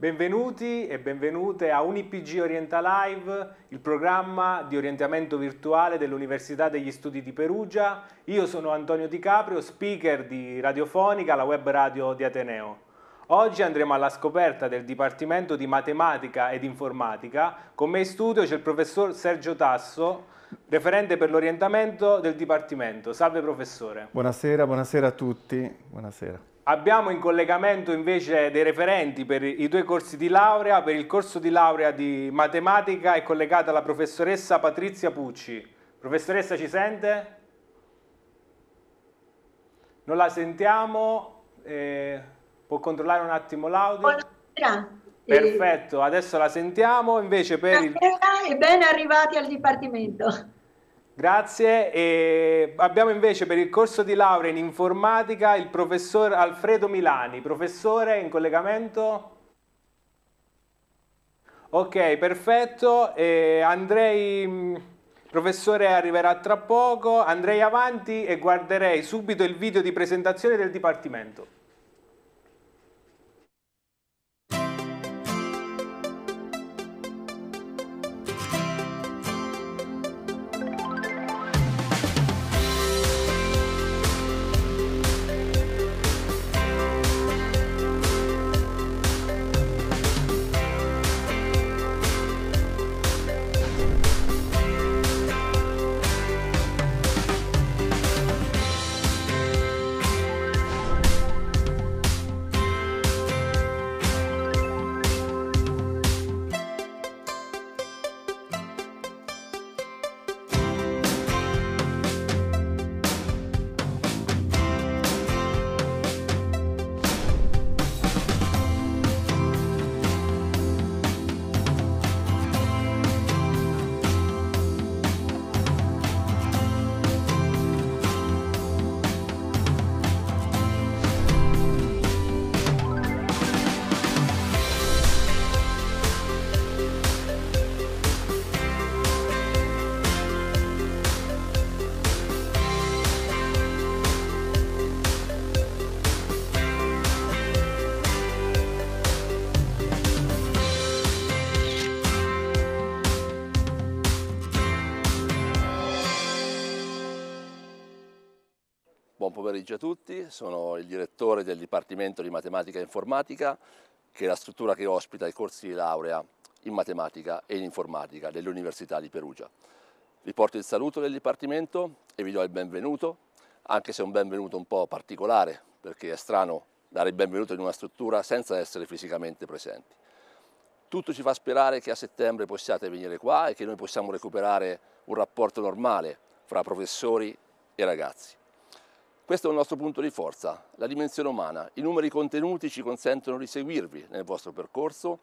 Benvenuti e benvenute a UniPG Orienta Live, il programma di orientamento virtuale dell'Università degli Studi di Perugia. Io sono Antonio Di Caprio, speaker di Radiofonica, la web radio di Ateneo. Oggi andremo alla scoperta del Dipartimento di Matematica ed Informatica. Con me in studio c'è il professor Sergio Tasso, referente per l'orientamento del Dipartimento. Salve professore. Buonasera, buonasera a tutti. Buonasera. Abbiamo in collegamento invece dei referenti per i due corsi di laurea. Per il corso di laurea di matematica è collegata la professoressa Patrizia Pucci. Professoressa, ci sente? Non la sentiamo. Può controllare un attimo l'audio? Buonasera. Perfetto, adesso la sentiamo. Invece per il... E ben arrivati al Dipartimento. Grazie. E abbiamo invece per il corso di laurea in informatica il professor Alfredo Milani. Professore, in collegamento? Ok, perfetto. Il professore arriverà tra poco. Andrei avanti e guarderei subito il video di presentazione del Dipartimento. Buon pomeriggio a tutti, sono il direttore del Dipartimento di Matematica e Informatica, che è la struttura che ospita i corsi di laurea in Matematica e in Informatica dell'Università di Perugia. Vi porto il saluto del Dipartimento e vi do il benvenuto, anche se è un benvenuto un po' particolare, perché è strano dare il benvenuto in una struttura senza essere fisicamente presenti. Tutto ci fa sperare che a settembre possiate venire qua e che noi possiamo recuperare un rapporto normale fra professori e ragazzi. Questo è il nostro punto di forza, la dimensione umana. I numeri contenuti ci consentono di seguirvi nel vostro percorso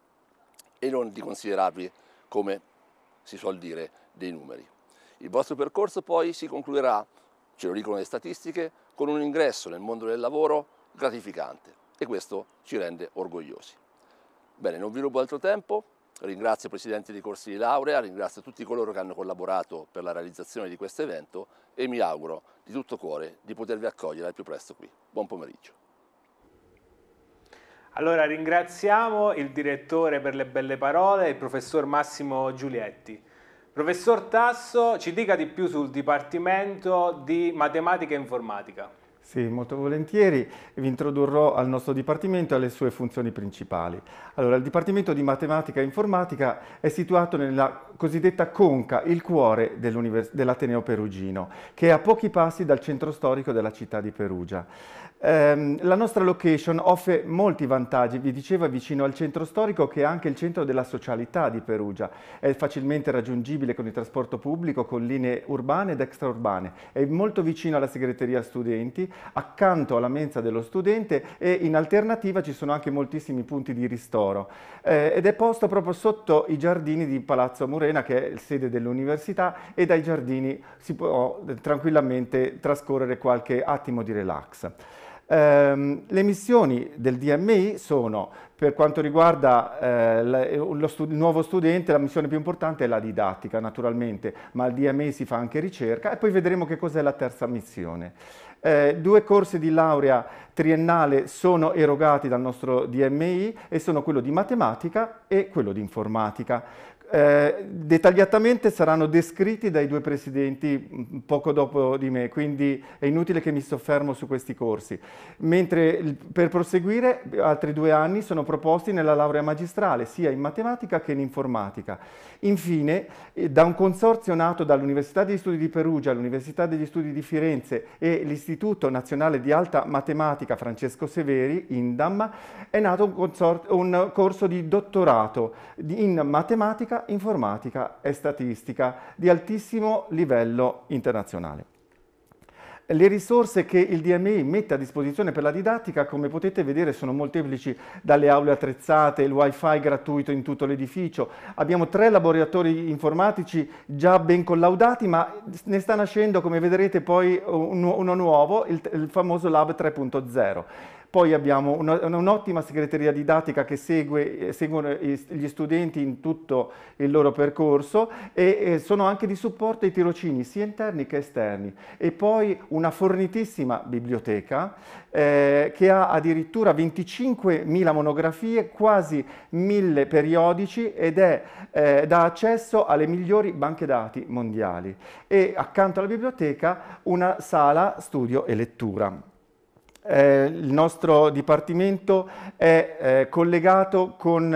e non di considerarvi, come si suol dire, dei numeri. Il vostro percorso poi si concluderà, ce lo dicono le statistiche, con un ingresso nel mondo del lavoro gratificante e questo ci rende orgogliosi. Bene, non vi rubo altro tempo. Ringrazio i presidenti dei corsi di laurea, ringrazio tutti coloro che hanno collaborato per la realizzazione di questo evento e mi auguro di tutto cuore di potervi accogliere al più presto qui. Buon pomeriggio. Allora ringraziamo il direttore per le belle parole, il professor Massimo Giulietti. Professor Tasso, ci dica di più sul Dipartimento di Matematica e Informatica. Sì, molto volentieri vi introdurrò al nostro Dipartimento e alle sue funzioni principali. Allora, il Dipartimento di Matematica e Informatica è situato nella cosiddetta Conca, il cuore dell'Ateneo Perugino, che è a pochi passi dal centro storico della città di Perugia. La nostra location offre molti vantaggi, vi dicevo è vicino al centro storico che è anche il centro della socialità di Perugia, è facilmente raggiungibile con il trasporto pubblico, con linee urbane ed extraurbane, è molto vicino alla segreteria studenti, accanto alla mensa dello studente e in alternativa ci sono anche moltissimi punti di ristoro ed è posto proprio sotto i giardini di Palazzo Murena che è sede dell'università e dai giardini si può tranquillamente trascorrere qualche attimo di relax. Le missioni del DMI sono, per quanto riguarda il nuovo studente, la missione più importante è la didattica naturalmente, ma al DMI si fa anche ricerca e poi vedremo che cos'è la terza missione. 2 corsi di laurea triennale sono erogati dal nostro DMI e sono quello di matematica e quello di informatica. Dettagliatamente saranno descritti dai 2 presidenti poco dopo di me, quindi è inutile che mi soffermo su questi corsi. Mentre per proseguire altri 2 anni sono proposti nella laurea magistrale, sia in matematica che in informatica. Infine, da un consorzio nato dall'Università degli Studi di Perugia, l'Università degli Studi di Firenze e l'Istituto Nazionale di Alta Matematica Francesco Severi, INDAM, è nato un corso di dottorato in matematica, informatica e statistica di altissimo livello internazionale. Le risorse che il DMI mette a disposizione per la didattica, come potete vedere, sono molteplici, dalle aule attrezzate, il wifi gratuito in tutto l'edificio. Abbiamo 3 laboratori informatici già ben collaudati, ma ne sta nascendo, come vedrete poi, uno nuovo, il famoso Lab 3.0. Poi abbiamo un'ottima segreteria didattica che seguono gli studenti in tutto il loro percorso e sono anche di supporto ai tirocini sia interni che esterni. E poi una fornitissima biblioteca che ha addirittura 25.000 monografie, quasi 1.000 periodici ed dà accesso alle migliori banche dati mondiali. E accanto alla biblioteca una sala studio e lettura. Il nostro dipartimento è collegato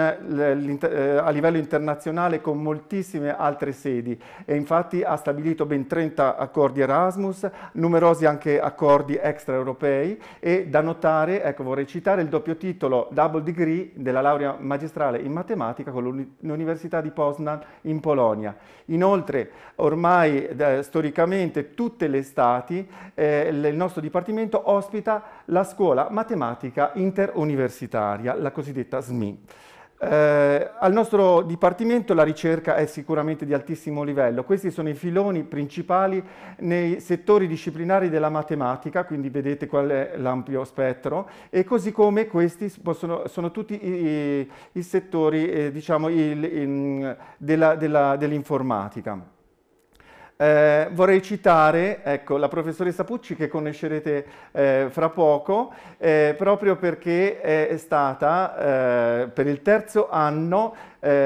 a livello internazionale con moltissime altre sedi e infatti ha stabilito ben 30 accordi Erasmus, numerosi anche accordi extraeuropei e da notare, ecco, vorrei citare il doppio titolo double degree della laurea magistrale in matematica con l'Università di Poznan in Polonia. Inoltre, ormai storicamente tutte le estati il nostro dipartimento ospita la scuola matematica interuniversitaria, la cosiddetta SMI. Al nostro dipartimento la ricerca è sicuramente di altissimo livello. Questi sono i filoni principali nei settori disciplinari della matematica, quindi vedete qual è l'ampio spettro, e così come questi sono tutti i settori diciamo, dell'informatica. Vorrei citare ecco, la professoressa Pucci che conoscerete fra poco, proprio perché è stata per il 3° anno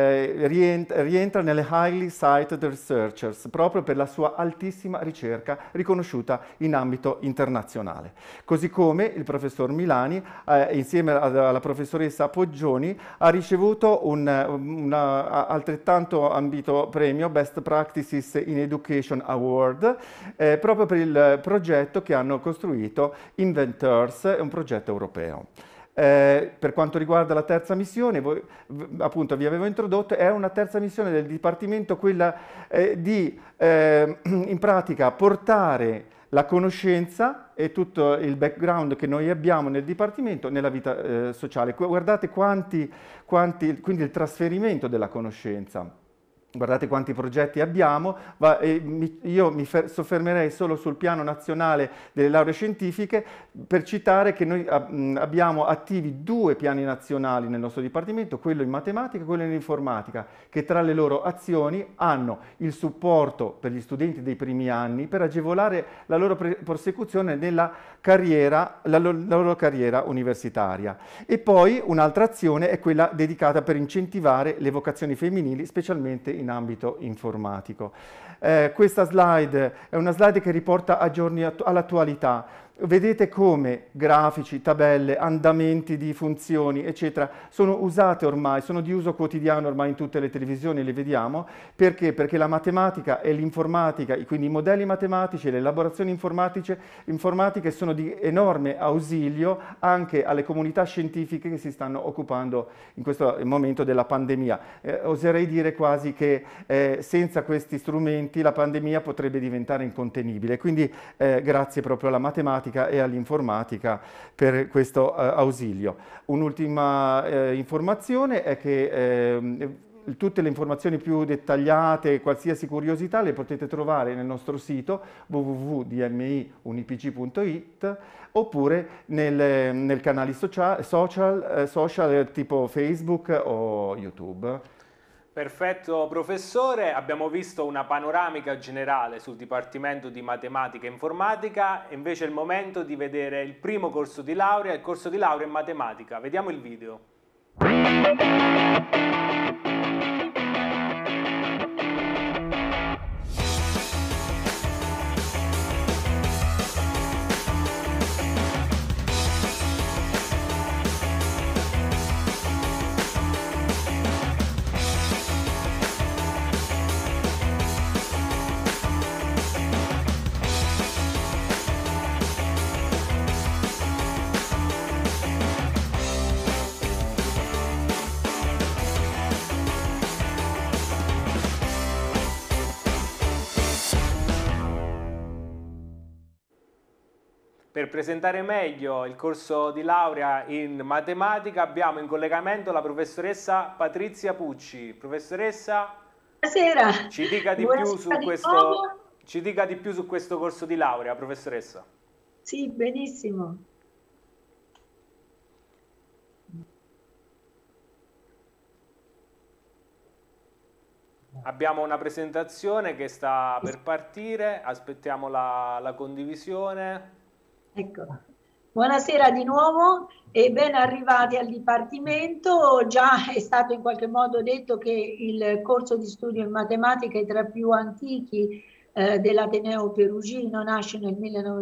rientra nelle Highly Cited Researchers proprio per la sua altissima ricerca riconosciuta in ambito internazionale. Così come il professor Milani insieme alla professoressa Poggioni ha ricevuto un altrettanto ambito premio Best Practices in Education Award proprio per il progetto che hanno costruito Inventors, un progetto europeo. Per quanto riguarda la terza missione, appunto vi avevo introdotto, è una terza missione del Dipartimento, quella di in pratica portare la conoscenza e tutto il background che noi abbiamo nel Dipartimento nella vita sociale. Guardate quindi il trasferimento della conoscenza. Guardate quanti progetti abbiamo, io mi soffermerei solo sul piano nazionale delle lauree scientifiche per citare che noi abbiamo attivi 2 piani nazionali nel nostro dipartimento, quello in matematica e quello in informatica, che tra le loro azioni hanno il supporto per gli studenti dei primi anni per agevolare la loro prosecuzione nella loro carriera universitaria. E poi un'altra azione è quella dedicata per incentivare le vocazioni femminili, specialmente in ambito informatico. Questa slide è una slide che riporta all'attualità. Vedete come grafici, tabelle, andamenti di funzioni, eccetera, sono usate ormai, sono di uso quotidiano ormai in tutte le televisioni, le vediamo. Perché? Perché la matematica e l'informatica, quindi i modelli matematici e le elaborazioni informatiche sono di enorme ausilio anche alle comunità scientifiche che si stanno occupando in questo momento della pandemia. Oserei dire quasi che senza questi strumenti la pandemia potrebbe diventare incontenibile. Quindi grazie proprio alla matematica e all'informatica per questo ausilio. Un'ultima informazione è che tutte le informazioni più dettagliate, qualsiasi curiosità, le potete trovare nel nostro sito www.dmiunipg.it oppure nei canali social tipo Facebook o YouTube. Perfetto professore, abbiamo visto una panoramica generale sul Dipartimento di Matematica e Informatica e invece è il momento di vedere il primo corso di laurea, il corso di laurea in matematica. Vediamo il video. Per presentare meglio il corso di laurea in matematica abbiamo in collegamento la professoressa Patrizia Pucci. Professoressa, Buonasera. ci dica di più su questo corso di laurea, professoressa. Sì, benissimo. Abbiamo una presentazione che sta per partire, aspettiamo la condivisione. Ecco. Buonasera di nuovo e ben arrivati al Dipartimento. Già è stato in qualche modo detto che il corso di studio in matematica è tra i più antichi dell'Ateneo Perugino, nasce nel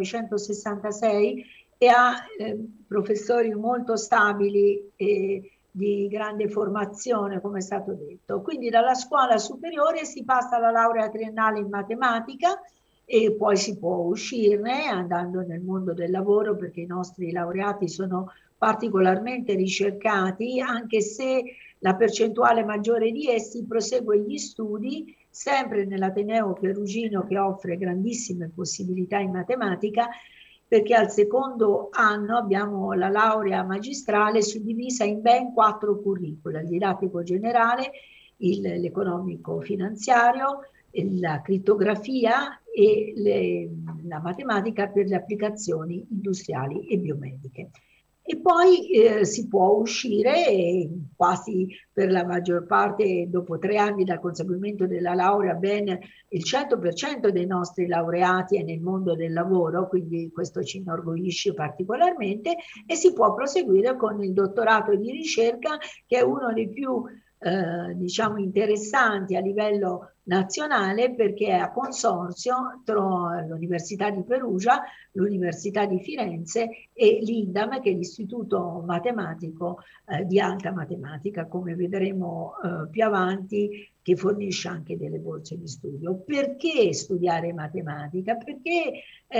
1966 e ha professori molto stabili e di grande formazione, come è stato detto. Quindi dalla scuola superiore si passa alla laurea triennale in matematica e poi si può uscirne andando nel mondo del lavoro, perché i nostri laureati sono particolarmente ricercati, anche se la percentuale maggiore di essi prosegue gli studi sempre nell'Ateneo Perugino, che offre grandissime possibilità in matematica, perché al secondo anno abbiamo la laurea magistrale suddivisa in ben 4 curricula: il didattico generale, l'economico finanziario, la crittografia e la matematica per le applicazioni industriali e biomediche. E poi si può uscire quasi per la maggior parte, dopo 3 anni dal conseguimento della laurea, ben il 100% dei nostri laureati è nel mondo del lavoro, quindi questo ci inorgoglisce particolarmente, e si può proseguire con il dottorato di ricerca, che è uno dei più diciamo interessanti a livello nazionale, perché è a consorzio tra l'Università di Perugia, l'Università di Firenze e l'INDAM, che è l'Istituto Matematico di Alta Matematica, come vedremo più avanti, che fornisce anche delle borse di studio. Perché studiare matematica? Perché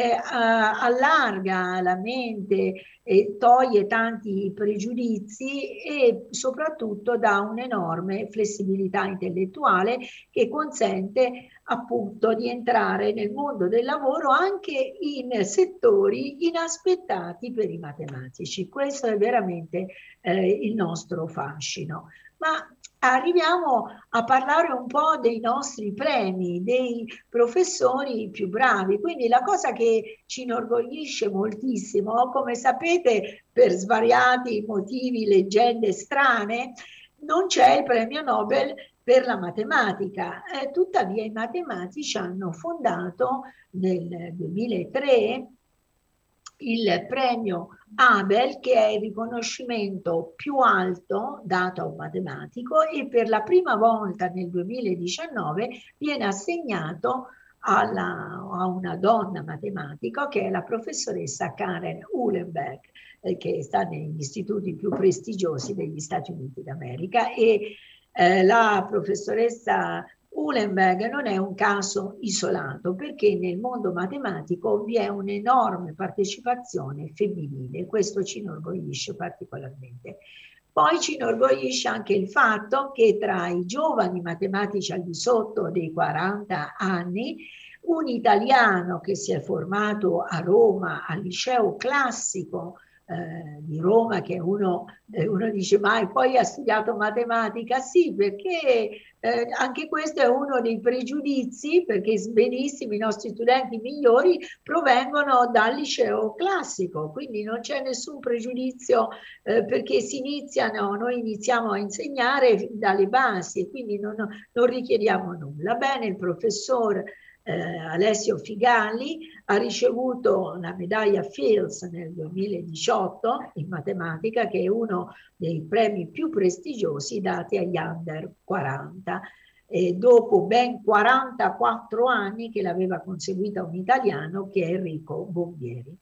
allarga la mente, toglie tanti pregiudizi e soprattutto dà un'enorme flessibilità intellettuale che consente appunto di entrare nel mondo del lavoro anche in settori inaspettati per i matematici. Questo è veramente il nostro fascino. Ma arriviamo a parlare un po' dei nostri premi, dei professori più bravi. Quindi la cosa che ci inorgoglisce moltissimo, come sapete, per svariati motivi, leggende strane, non c'è il premio Nobel per la matematica. Tuttavia i matematici hanno fondato nel 2003 il premio Abel, che è il riconoscimento più alto dato a un matematico, e per la prima volta nel 2019 viene assegnato a una donna matematica, che è la professoressa Karen Uhlenberg, che sta negli istituti più prestigiosi degli Stati Uniti d'America, e la professoressa Uhlenberg non è un caso isolato, perché nel mondo matematico vi è un'enorme partecipazione femminile. Questo ci inorgoglisce particolarmente. Poi ci inorgoglisce anche il fatto che tra i giovani matematici al di sotto dei 40 anni, un italiano che si è formato a Roma al liceo classico di Roma, che uno dice, ma poi ha studiato matematica? Sì, perché anche questo è uno dei pregiudizi, perché benissimo i nostri studenti migliori provengono dal liceo classico, quindi non c'è nessun pregiudizio, perché noi iniziamo a insegnare dalle basi e quindi non richiediamo nulla. Bene, il professor Alessio Figalli ha ricevuto la medaglia Fields nel 2018 in matematica, che è uno dei premi più prestigiosi dati agli under 40, dopo ben 44 anni che l'aveva conseguita un italiano, che è Enrico Bombieri.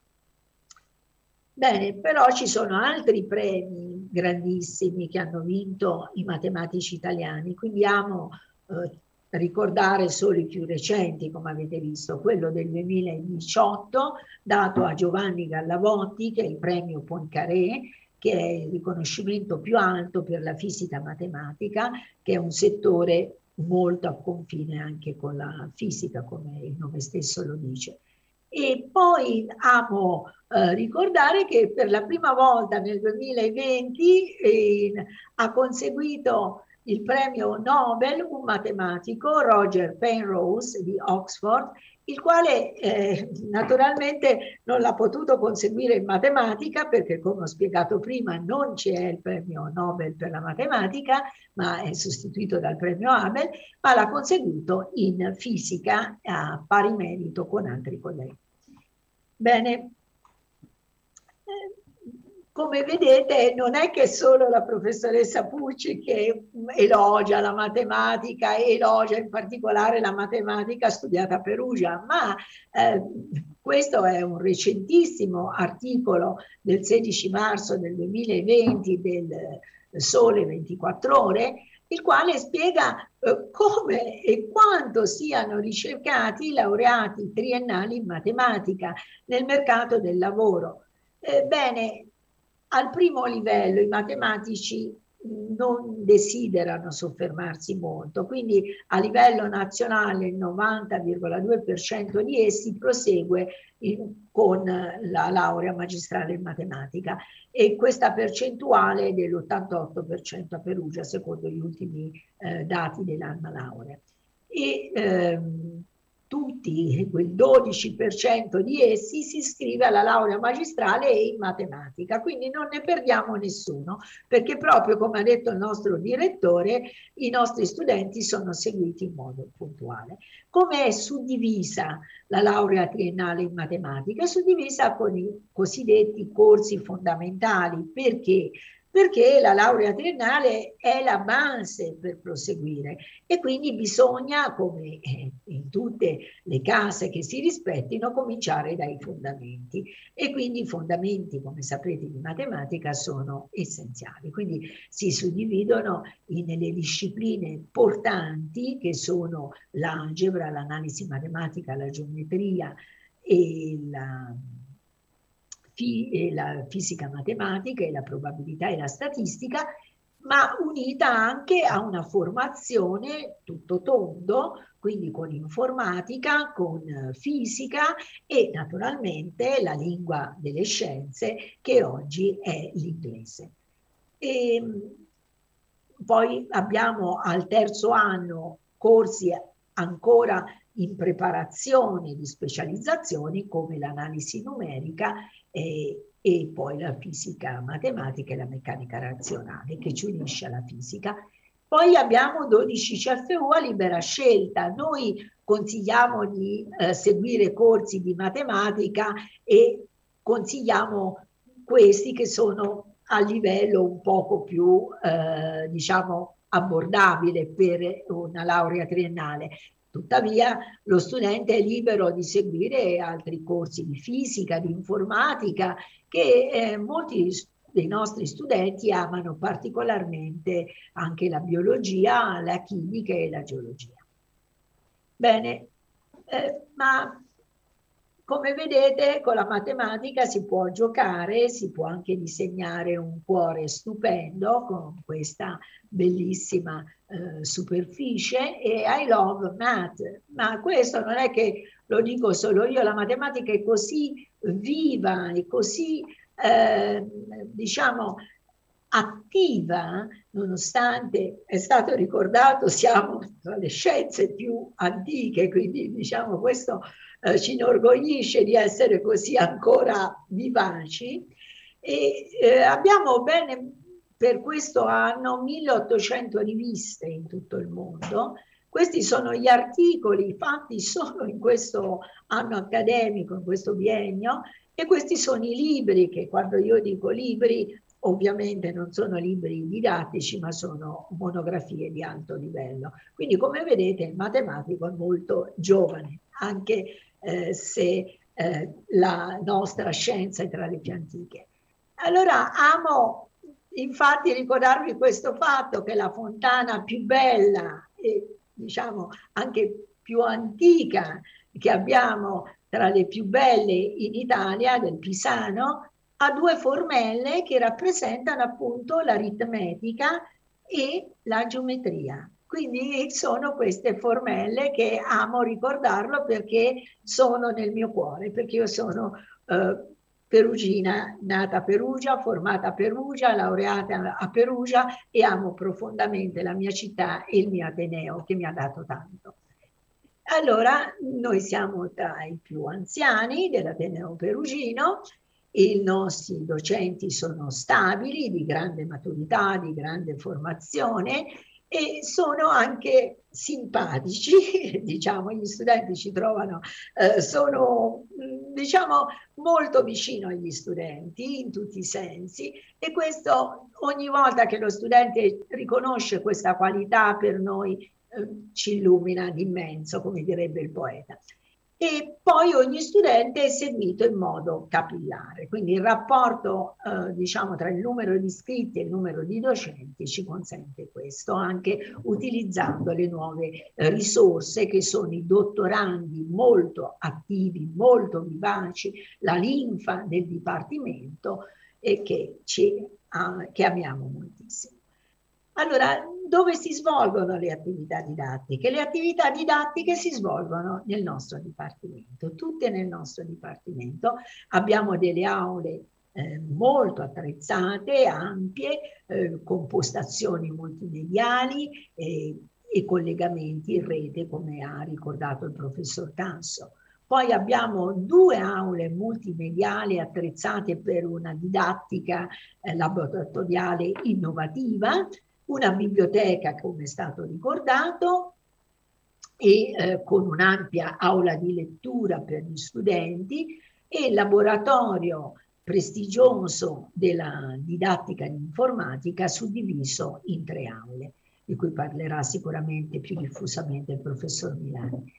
Bene, però ci sono altri premi grandissimi che hanno vinto i matematici italiani, quindi amo ricordare solo i più recenti, come avete visto, quello del 2018 dato a Giovanni Gallavotti, che è il premio Poincaré, che è il riconoscimento più alto per la fisica matematica, che è un settore molto a confine anche con la fisica, come il nome stesso lo dice. E poi amo ricordare che per la prima volta nel 2020 ha conseguito il premio Nobel un matematico, Roger Penrose di Oxford, il quale naturalmente non l'ha potuto conseguire in matematica, perché come ho spiegato prima non c'è il premio Nobel per la matematica, ma è sostituito dal premio Abel, ma l'ha conseguito in fisica a pari merito con altri colleghi. Bene, come vedete non è che solo la professoressa Pucci che elogia la matematica, elogia in particolare la matematica studiata a Perugia, ma questo è un recentissimo articolo del 16 marzo del 2020 del Sole 24 Ore, il quale spiega come e quanto siano ricercati i laureati triennali in matematica nel mercato del lavoro. Bene, al primo livello i matematici non desiderano soffermarsi molto, quindi a livello nazionale il 90,2% di essi prosegue con la laurea magistrale in matematica, e questa percentuale è dell'88% a Perugia, secondo gli ultimi dati dell'Alma Laurea. E tutti, quel 12% di essi si iscrive alla laurea magistrale e in matematica, quindi non ne perdiamo nessuno, perché proprio come ha detto il nostro direttore, i nostri studenti sono seguiti in modo puntuale. Come è suddivisa la laurea triennale in matematica? È suddivisa con i cosiddetti corsi fondamentali. Perché? Perché la laurea triennale è la base per proseguire e quindi bisogna, come in tutte le case che si rispettino, cominciare dai fondamenti, e quindi i fondamenti, come saprete, di matematica sono essenziali. Quindi si suddividono nelle discipline portanti, che sono l'algebra, l'analisi matematica, la geometria e la fisica matematica e la probabilità e la statistica, ma unita anche a una formazione tutto tondo, quindi con informatica, con fisica e naturalmente la lingua delle scienze, che oggi è l'inglese. Poi abbiamo al terzo anno corsi ancora in preparazione di specializzazioni come l'analisi numerica e poi la fisica matematica e la meccanica razionale, che ci unisce alla fisica. Poi abbiamo 12 CFU a libera scelta. Noi consigliamo di seguire corsi di matematica e consigliamo questi che sono a livello un poco più, diciamo, abbordabile per una laurea triennale. Tuttavia lo studente è libero di seguire altri corsi di fisica, di informatica, che molti dei nostri studenti amano particolarmente, anche la biologia, la chimica e la geologia. Bene, ma come vedete con la matematica si può giocare, si può anche disegnare un cuore stupendo con questa bellissima superficie, e I love math. Ma questo non è che lo dico solo io, la matematica è così viva e così diciamo, attiva, nonostante è stato ricordato, siamo tra le scienze più antiche, quindi diciamo questo ci inorgoglisce di essere così ancora vivaci. E abbiamo bene per questo anno 1800 riviste in tutto il mondo. Questi sono gli articoli fatti solo in questo anno accademico, in questo biennio, e questi sono i libri che, quando io dico libri, ovviamente non sono libri didattici, ma sono monografie di alto livello. Quindi, come vedete, il matematico è molto giovane, anche se la nostra scienza è tra le più antiche. Allora, amo infatti ricordarvi questo fatto, che la fontana più bella e diciamo anche più antica che abbiamo, tra le più belle in Italia, del Pisano, ha due formelle che rappresentano appunto l'aritmetica e la geometria. Quindi sono queste formelle che amo ricordarlo, perché sono nel mio cuore, perché io sono perugina, nata a Perugia, formata a Perugia, laureata a Perugia, e amo profondamente la mia città e il mio Ateneo, che mi ha dato tanto. Allora, noi siamo tra i più anziani dell'Ateneo perugino, i nostri docenti sono stabili, di grande maturità, di grande formazione, e sono anche simpatici, diciamo, gli studenti ci trovano, sono diciamo molto vicino agli studenti in tutti i sensi, e questo, ogni volta che lo studente riconosce questa qualità, per noi ci illumina d'immenso, come direbbe il poeta. E poi ogni studente è seguito in modo capillare, quindi il rapporto diciamo tra il numero di iscritti e il numero di docenti ci consente questo, anche utilizzando le nuove risorse che sono i dottorandi molto attivi, molto vivaci, la linfa del dipartimento, e che amiamo moltissimo. Allora, dove si svolgono le attività didattiche? Le attività didattiche si svolgono nel nostro dipartimento, tutte nel nostro dipartimento. Abbiamo delle aule molto attrezzate, ampie, con postazioni multimediali e collegamenti in rete, come ha ricordato il professor Tasso. Poi abbiamo due aule multimediali attrezzate per una didattica laboratoriale innovativa, una biblioteca, come è stato ricordato, e con un'ampia aula di lettura per gli studenti, e il laboratorio prestigioso della didattica in informatica, suddiviso in 3 aule, di cui parlerà sicuramente più diffusamente il professor Milani.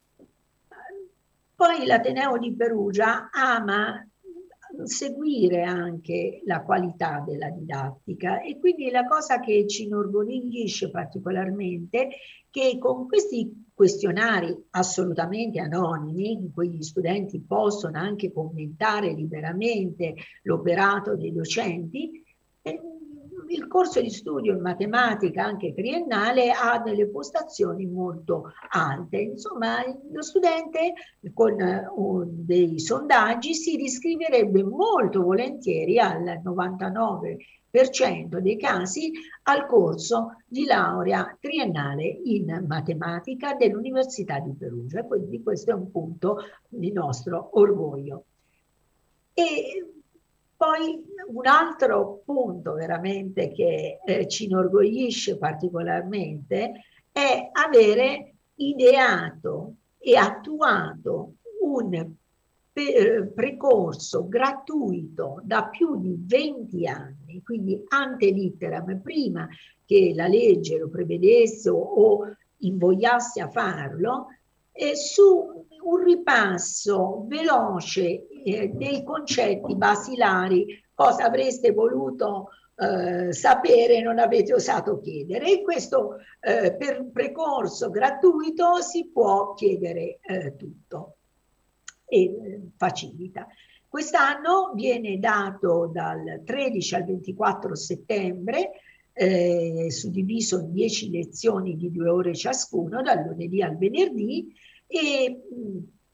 Poi l'Ateneo di Perugia ama seguire anche la qualità della didattica, e quindi la cosa che ci inorgoglisce particolarmente, che con questi questionari assolutamente anonimi, in cui gli studenti possono anche commentare liberamente l'operato dei docenti, il corso di studio in matematica, anche triennale, ha delle postazioni molto alte. Insomma, lo studente con dei sondaggi si riscriverebbe molto volentieri, al 99% dei casi, al corso di laurea triennale in matematica dell'Università di Perugia. Quindi questo è un punto di nostro orgoglio. E poi un altro punto veramente che ci inorgoglisce particolarmente è avere ideato e attuato un precorso gratuito da più di 20 anni, quindi ante litteram, prima che la legge lo prevedesse o invogliasse a farlo, su un ripasso veloce dei concetti basilari, cosa avreste voluto sapere e non avete osato chiedere. E questo per precorso gratuito si può chiedere tutto e facilita. Quest'anno viene dato dal 13 al 24 settembre, suddiviso in 10 lezioni di 2 ore ciascuno, dal lunedì al venerdì, e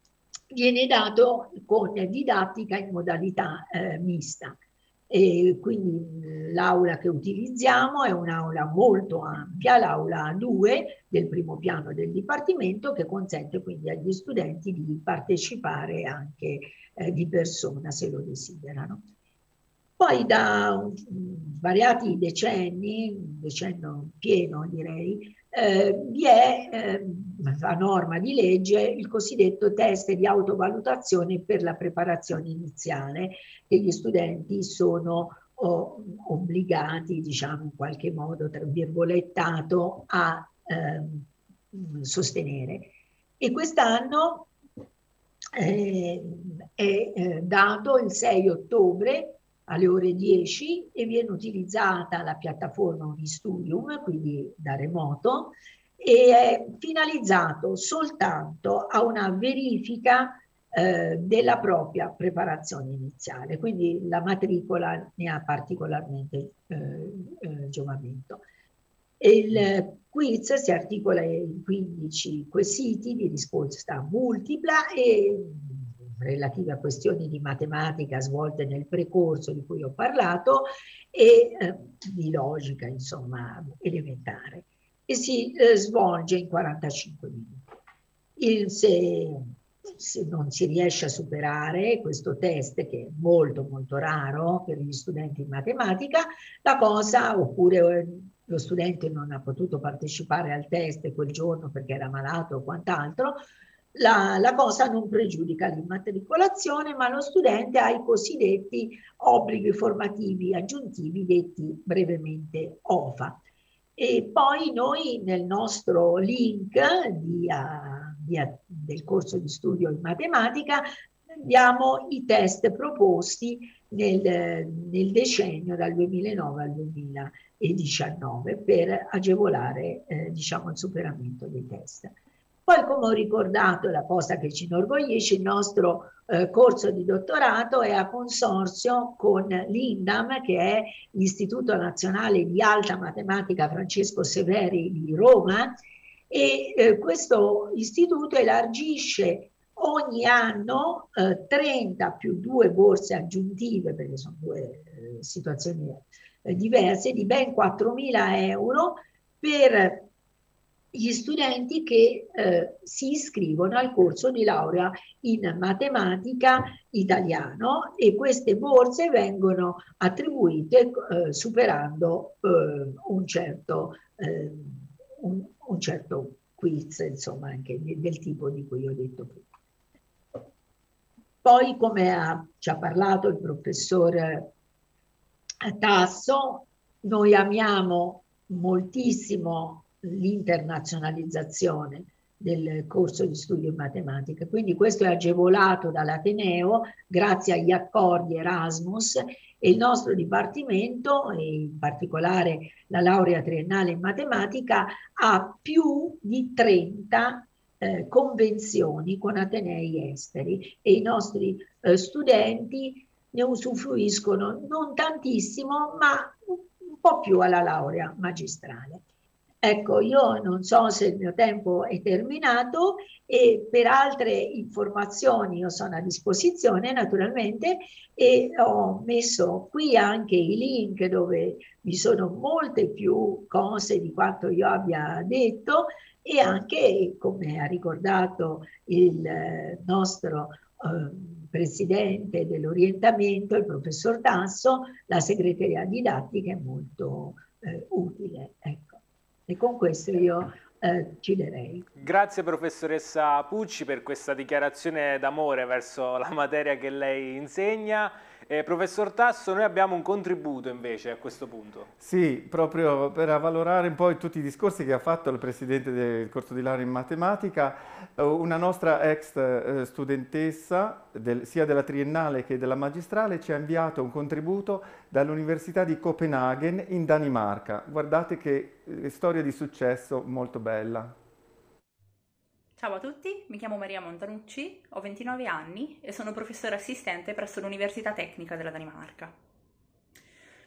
viene dato con didattica in modalità mista. E quindi l'aula che utilizziamo è un'aula molto ampia, l'aula 2 del primo piano del Dipartimento, che consente quindi agli studenti di partecipare anche di persona se lo desiderano. Poi da svariati decenni, un decennio pieno direi, vi è a norma di legge il cosiddetto test di autovalutazione per la preparazione iniziale, che gli studenti sono obbligati, diciamo in qualche modo, tra virgolettato, a sostenere. E quest'anno è dato il 6 ottobre alle ore 10 e viene utilizzata la piattaforma Unistudium, quindi da remoto, e è finalizzato soltanto a una verifica della propria preparazione iniziale, quindi la matricola ne ha particolarmente giovamento. Il quiz si articola in 15 quesiti di risposta multipla e relative a questioni di matematica svolte nel precorso di cui ho parlato e di logica, insomma, elementare, e si svolge in 45 minuti. Se non si riesce a superare questo test, che è molto molto raro per gli studenti in matematica, la cosa, oppure lo studente non ha potuto partecipare al test quel giorno perché era malato o quant'altro, la cosa non pregiudica l'immatricolazione, ma lo studente ha i cosiddetti obblighi formativi aggiuntivi, detti brevemente OFA. E poi noi nel nostro link del corso di studio in matematica diamo i test proposti nel decennio dal 2009 al 2019 per agevolare diciamo, il superamento dei test. Poi, come ho ricordato, la cosa che ci inorgoglisce, il nostro corso di dottorato è a consorzio con l'INDAM, che è l'Istituto Nazionale di Alta Matematica Francesco Severi di Roma, e questo istituto elargisce ogni anno 30 più 2 borse aggiuntive, perché sono due situazioni diverse, di ben 4.000 euro per gli studenti che si iscrivono al corso di laurea in matematica italiano, e queste borse vengono attribuite superando un certo quiz, insomma, anche del tipo di cui ho detto prima. Poi, come ci ha parlato il professor Tasso, noi amiamo moltissimo l'internazionalizzazione del corso di studio in matematica, quindi questo è agevolato dall'Ateneo grazie agli accordi Erasmus, e il nostro dipartimento, e in particolare la laurea triennale in matematica, ha più di 30 convenzioni con atenei esteri, e i nostri studenti ne usufruiscono non tantissimo, ma un po' più alla laurea magistrale. Ecco, io non so se il mio tempo è terminato, e per altre informazioni io sono a disposizione naturalmente, e ho messo qui anche i link dove vi sono molte più cose di quanto io abbia detto, e anche, come ha ricordato il nostro presidente dell'orientamento, il professor Tasso, la segreteria didattica è molto utile. Ecco. E con questo io chiuderei. Grazie professoressa Pucci per questa dichiarazione d'amore verso la materia che lei insegna. Professor Tasso, noi abbiamo un contributo invece a questo punto. Sì, proprio per avvalorare un po' tutti i discorsi che ha fatto il presidente del corso di laurea in matematica, una nostra ex studentessa sia della triennale che della magistrale ci ha inviato un contributo dall'Università di Copenaghen in Danimarca. Guardate che storia di successo molto bella. Ciao a tutti, mi chiamo Maria Montanucci, ho 29 anni e sono professore assistente presso l'Università Tecnica della Danimarca.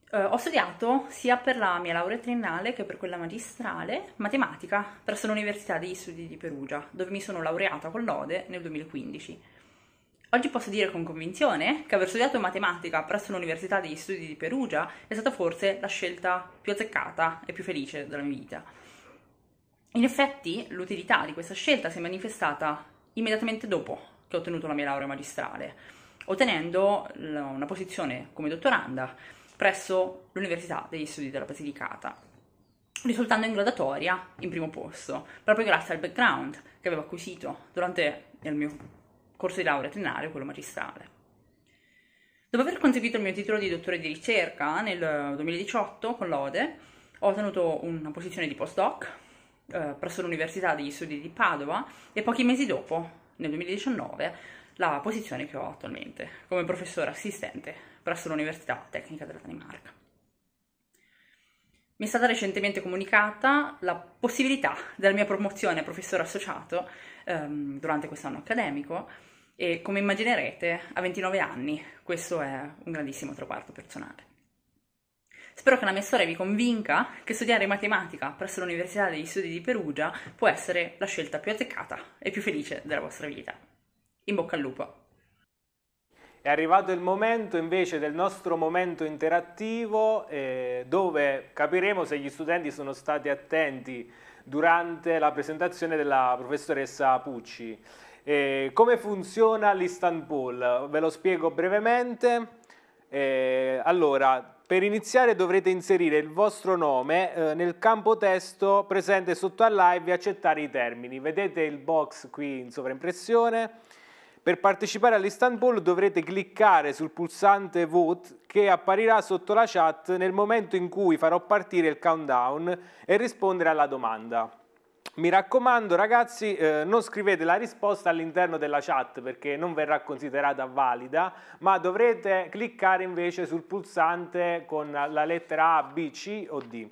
Ho studiato sia per la mia laurea triennale che per quella magistrale matematica presso l'Università degli Studi di Perugia, dove mi sono laureata con lode nel 2015. Oggi posso dire con convinzione che aver studiato matematica presso l'Università degli Studi di Perugia è stata forse la scelta più azzeccata e più felice della mia vita. In effetti, l'utilità di questa scelta si è manifestata immediatamente dopo che ho ottenuto la mia laurea magistrale, ottenendo una posizione come dottoranda presso l'Università degli Studi della Basilicata, risultando in graduatoria in primo posto, proprio grazie al background che avevo acquisito durante il mio corso di laurea triennale, quello magistrale. Dopo aver conseguito il mio titolo di dottore di ricerca nel 2018 con lode, ho ottenuto una posizione di postdoc presso l'Università degli Studi di Padova e pochi mesi dopo, nel 2019, la posizione che ho attualmente come professore assistente presso l'Università Tecnica della Danimarca. Mi è stata recentemente comunicata la possibilità della mia promozione a professore associato durante quest'anno accademico e, come immaginerete, a 29 anni questo è un grandissimo traguardo personale. Spero che la mia storia vi convinca che studiare matematica presso l'Università degli Studi di Perugia può essere la scelta più azzeccata e più felice della vostra vita. In bocca al lupo! È arrivato il momento invece del nostro momento interattivo dove capiremo se gli studenti sono stati attenti durante la presentazione della professoressa Pucci. Come funziona l'Istanbul? Ve lo spiego brevemente. Allora, per iniziare dovrete inserire il vostro nome nel campo testo presente sotto al live e accettare i termini. Vedete il box qui in sovraimpressione? Per partecipare all'Istanbul dovrete cliccare sul pulsante Vote che apparirà sotto la chat nel momento in cui farò partire il countdown e rispondere alla domanda. Mi raccomando ragazzi, non scrivete la risposta all'interno della chat perché non verrà considerata valida, ma dovrete cliccare invece sul pulsante con la lettera A, B, C o D.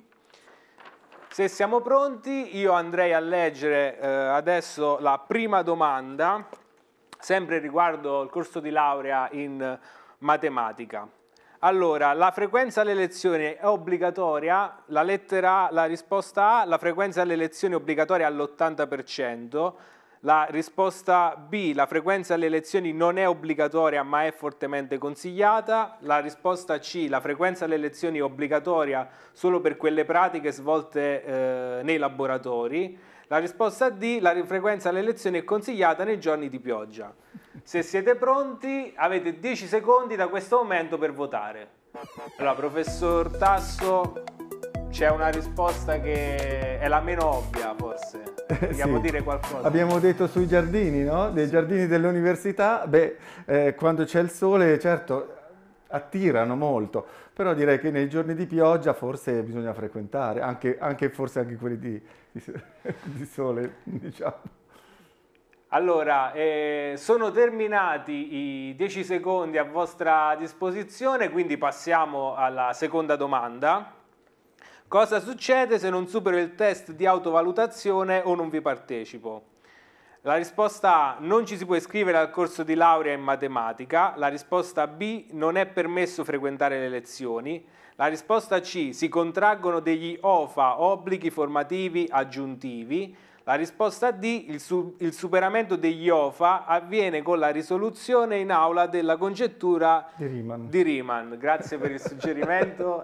Se siamo pronti, io andrei a leggere adesso la prima domanda, sempre riguardo il corso di laurea in matematica. Allora, la frequenza alle lezioni è obbligatoria, la lettera A, la risposta A, la frequenza alle lezioni è obbligatoria all'80%, la risposta B, la frequenza alle lezioni non è obbligatoria ma è fortemente consigliata, la risposta C, la frequenza alle lezioni è obbligatoria solo per quelle pratiche svolte nei laboratori, la risposta D, la frequenza alle lezioni è consigliata nei giorni di pioggia. Se siete pronti, avete 10 secondi da questo momento per votare. Allora, professor Tasso, c'è una risposta che è la meno ovvia, forse. Vogliamo dire qualcosa? Abbiamo detto sui giardini, no? Dei giardini dell'università, quando c'è il sole, certo, attirano molto, però direi che nei giorni di pioggia forse bisogna frequentare, forse anche quelli di sole, diciamo. Allora, sono terminati i 10 secondi a vostra disposizione, quindi passiamo alla seconda domanda. Cosa succede se non supero il test di autovalutazione o non vi partecipo? La risposta A, non ci si può iscrivere al corso di laurea in matematica. La risposta B, non è permesso frequentare le lezioni. La risposta C, si contraggono degli OFA, obblighi formativi aggiuntivi. La risposta D, il superamento degli OFA avviene con la risoluzione in aula della congettura di Riemann. Grazie per il suggerimento.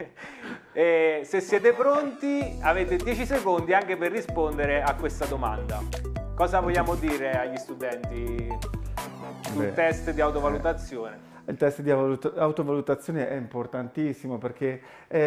Se siete pronti, avete 10 secondi anche per rispondere a questa domanda. Cosa vogliamo dire agli studenti sul test di autovalutazione? Il test di autovalutazione è importantissimo perché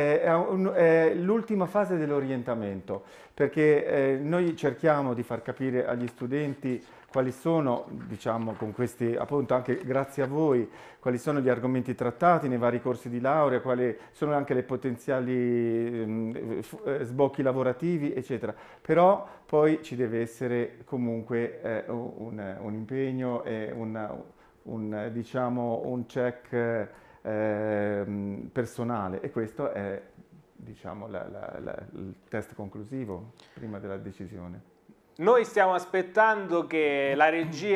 è l'ultima fase dell'orientamento, perché noi cerchiamo di far capire agli studenti quali sono, diciamo, con questi, appunto anche grazie a voi, quali sono gli argomenti trattati nei vari corsi di laurea, quali sono anche le potenziali sbocchi lavorativi, eccetera. Però poi ci deve essere comunque un impegno e un check personale, e questo è, diciamo, il test conclusivo prima della decisione. Noi stiamo aspettando che la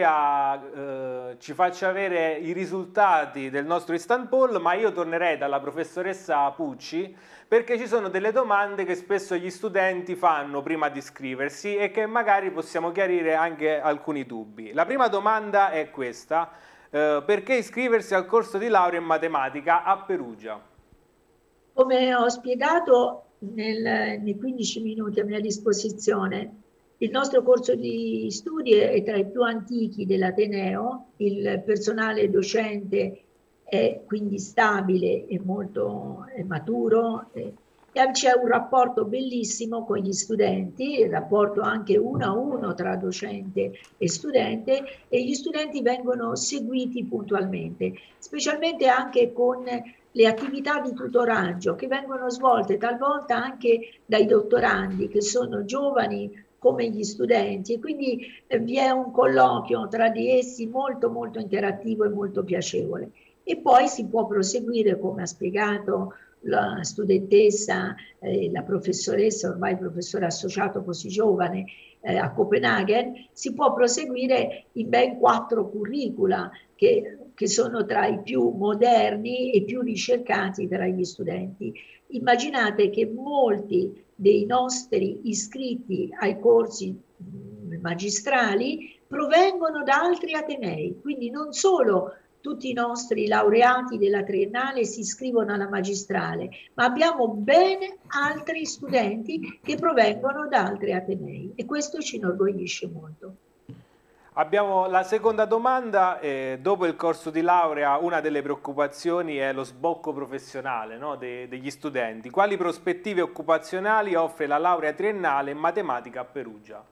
regia ci faccia avere i risultati del nostro instant poll, ma io tornerei dalla professoressa Pucci perché ci sono delle domande che spesso gli studenti fanno prima di iscriversi e che magari possiamo chiarire anche alcuni dubbi. La prima domanda è questa: perché iscriversi al corso di laurea in matematica a Perugia? Come ho spiegato nei 15 minuti a mia disposizione, il nostro corso di studi è tra i più antichi dell'Ateneo, il personale docente è quindi stabile e molto maturo, e c'è un rapporto bellissimo con gli studenti, il rapporto anche 1 a 1 tra docente e studente, e gli studenti vengono seguiti puntualmente, specialmente anche con le attività di tutoraggio che vengono svolte talvolta anche dai dottorandi, che sono giovani come gli studenti, e quindi vi è un colloquio tra di essi molto molto interattivo e molto piacevole. E poi si può proseguire, come ha spiegato la studentessa, la professoressa, ormai professore associato così giovane, a Copenaghen, si può proseguire in ben 4 curricula che sono tra i più moderni e più ricercati tra gli studenti. Immaginate che molti dei nostri iscritti ai corsi magistrali provengono da altri atenei, quindi non solo tutti i nostri laureati della triennale si iscrivono alla magistrale, ma abbiamo ben altri studenti che provengono da altri atenei, e questo ci inorgoglisce molto. Abbiamo la seconda domanda. Dopo il corso di laurea una delle preoccupazioni è lo sbocco professionale, no, degli studenti. Quali prospettive occupazionali offre la laurea triennale in matematica a Perugia?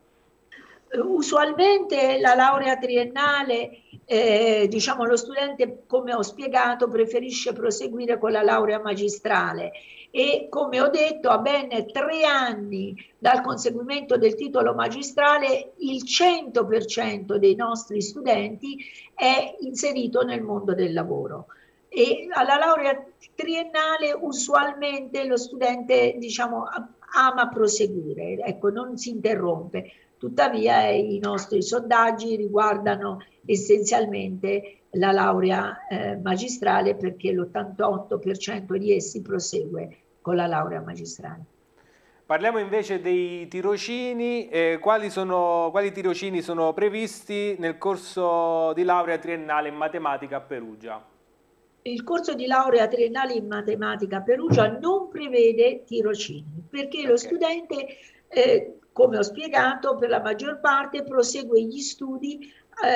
Usualmente la laurea triennale, diciamo, lo studente, come ho spiegato, preferisce proseguire con la laurea magistrale, e come ho detto, a ben 3 anni dal conseguimento del titolo magistrale il 100% dei nostri studenti è inserito nel mondo del lavoro. E alla laurea triennale usualmente lo studente, diciamo, ama proseguire, ecco, non si interrompe. Tuttavia i nostri sondaggi riguardano essenzialmente la laurea magistrale, perché l'88% di essi prosegue con la laurea magistrale. Parliamo invece dei tirocini. Quali tirocini sono previsti nel corso di laurea triennale in matematica a Perugia? Il corso di laurea triennale in matematica a Perugia non prevede tirocini, perché lo studente, come ho spiegato, per la maggior parte prosegue gli studi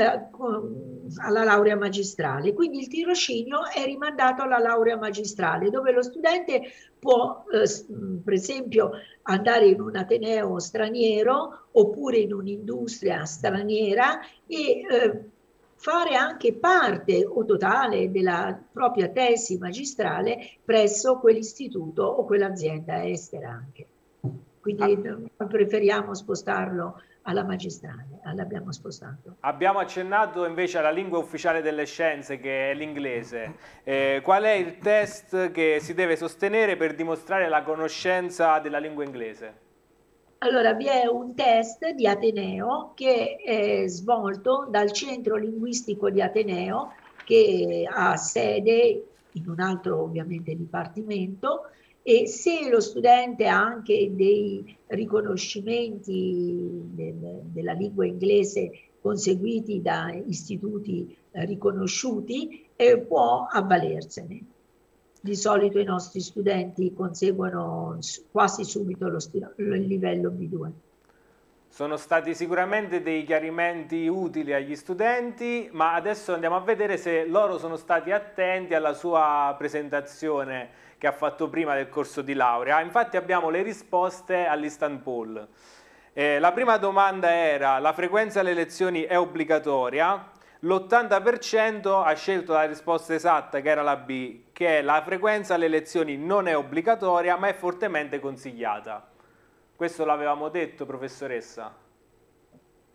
alla laurea magistrale, quindi il tirocinio è rimandato alla laurea magistrale, dove lo studente può per esempio andare in un ateneo straniero oppure in un'industria straniera e fare anche parte o totale della propria tesi magistrale presso quell'istituto o quell'azienda estera anche. Quindi noi preferiamo spostarlo alla magistrale, l'abbiamo spostato. Abbiamo accennato invece alla lingua ufficiale delle scienze, che è l'inglese. Qual è il test che si deve sostenere per dimostrare la conoscenza della lingua inglese? Allora, vi è un test di Ateneo che è svolto dal Centro Linguistico di Ateneo, che ha sede in un altro ovviamente dipartimento, e se lo studente ha anche dei riconoscimenti della lingua inglese conseguiti da istituti riconosciuti, può avvalersene. Di solito i nostri studenti conseguono quasi subito il livello B2. Sono stati sicuramente dei chiarimenti utili agli studenti, ma adesso andiamo a vedere se loro sono stati attenti alla sua presentazione che ha fatto prima del corso di laurea. Infatti abbiamo le risposte all'instant poll. La prima domanda era: la frequenza alle lezioni è obbligatoria? L'80% ha scelto la risposta esatta, che era la B, che è: la frequenza alle lezioni non è obbligatoria, ma è fortemente consigliata. Questo l'avevamo detto, professoressa?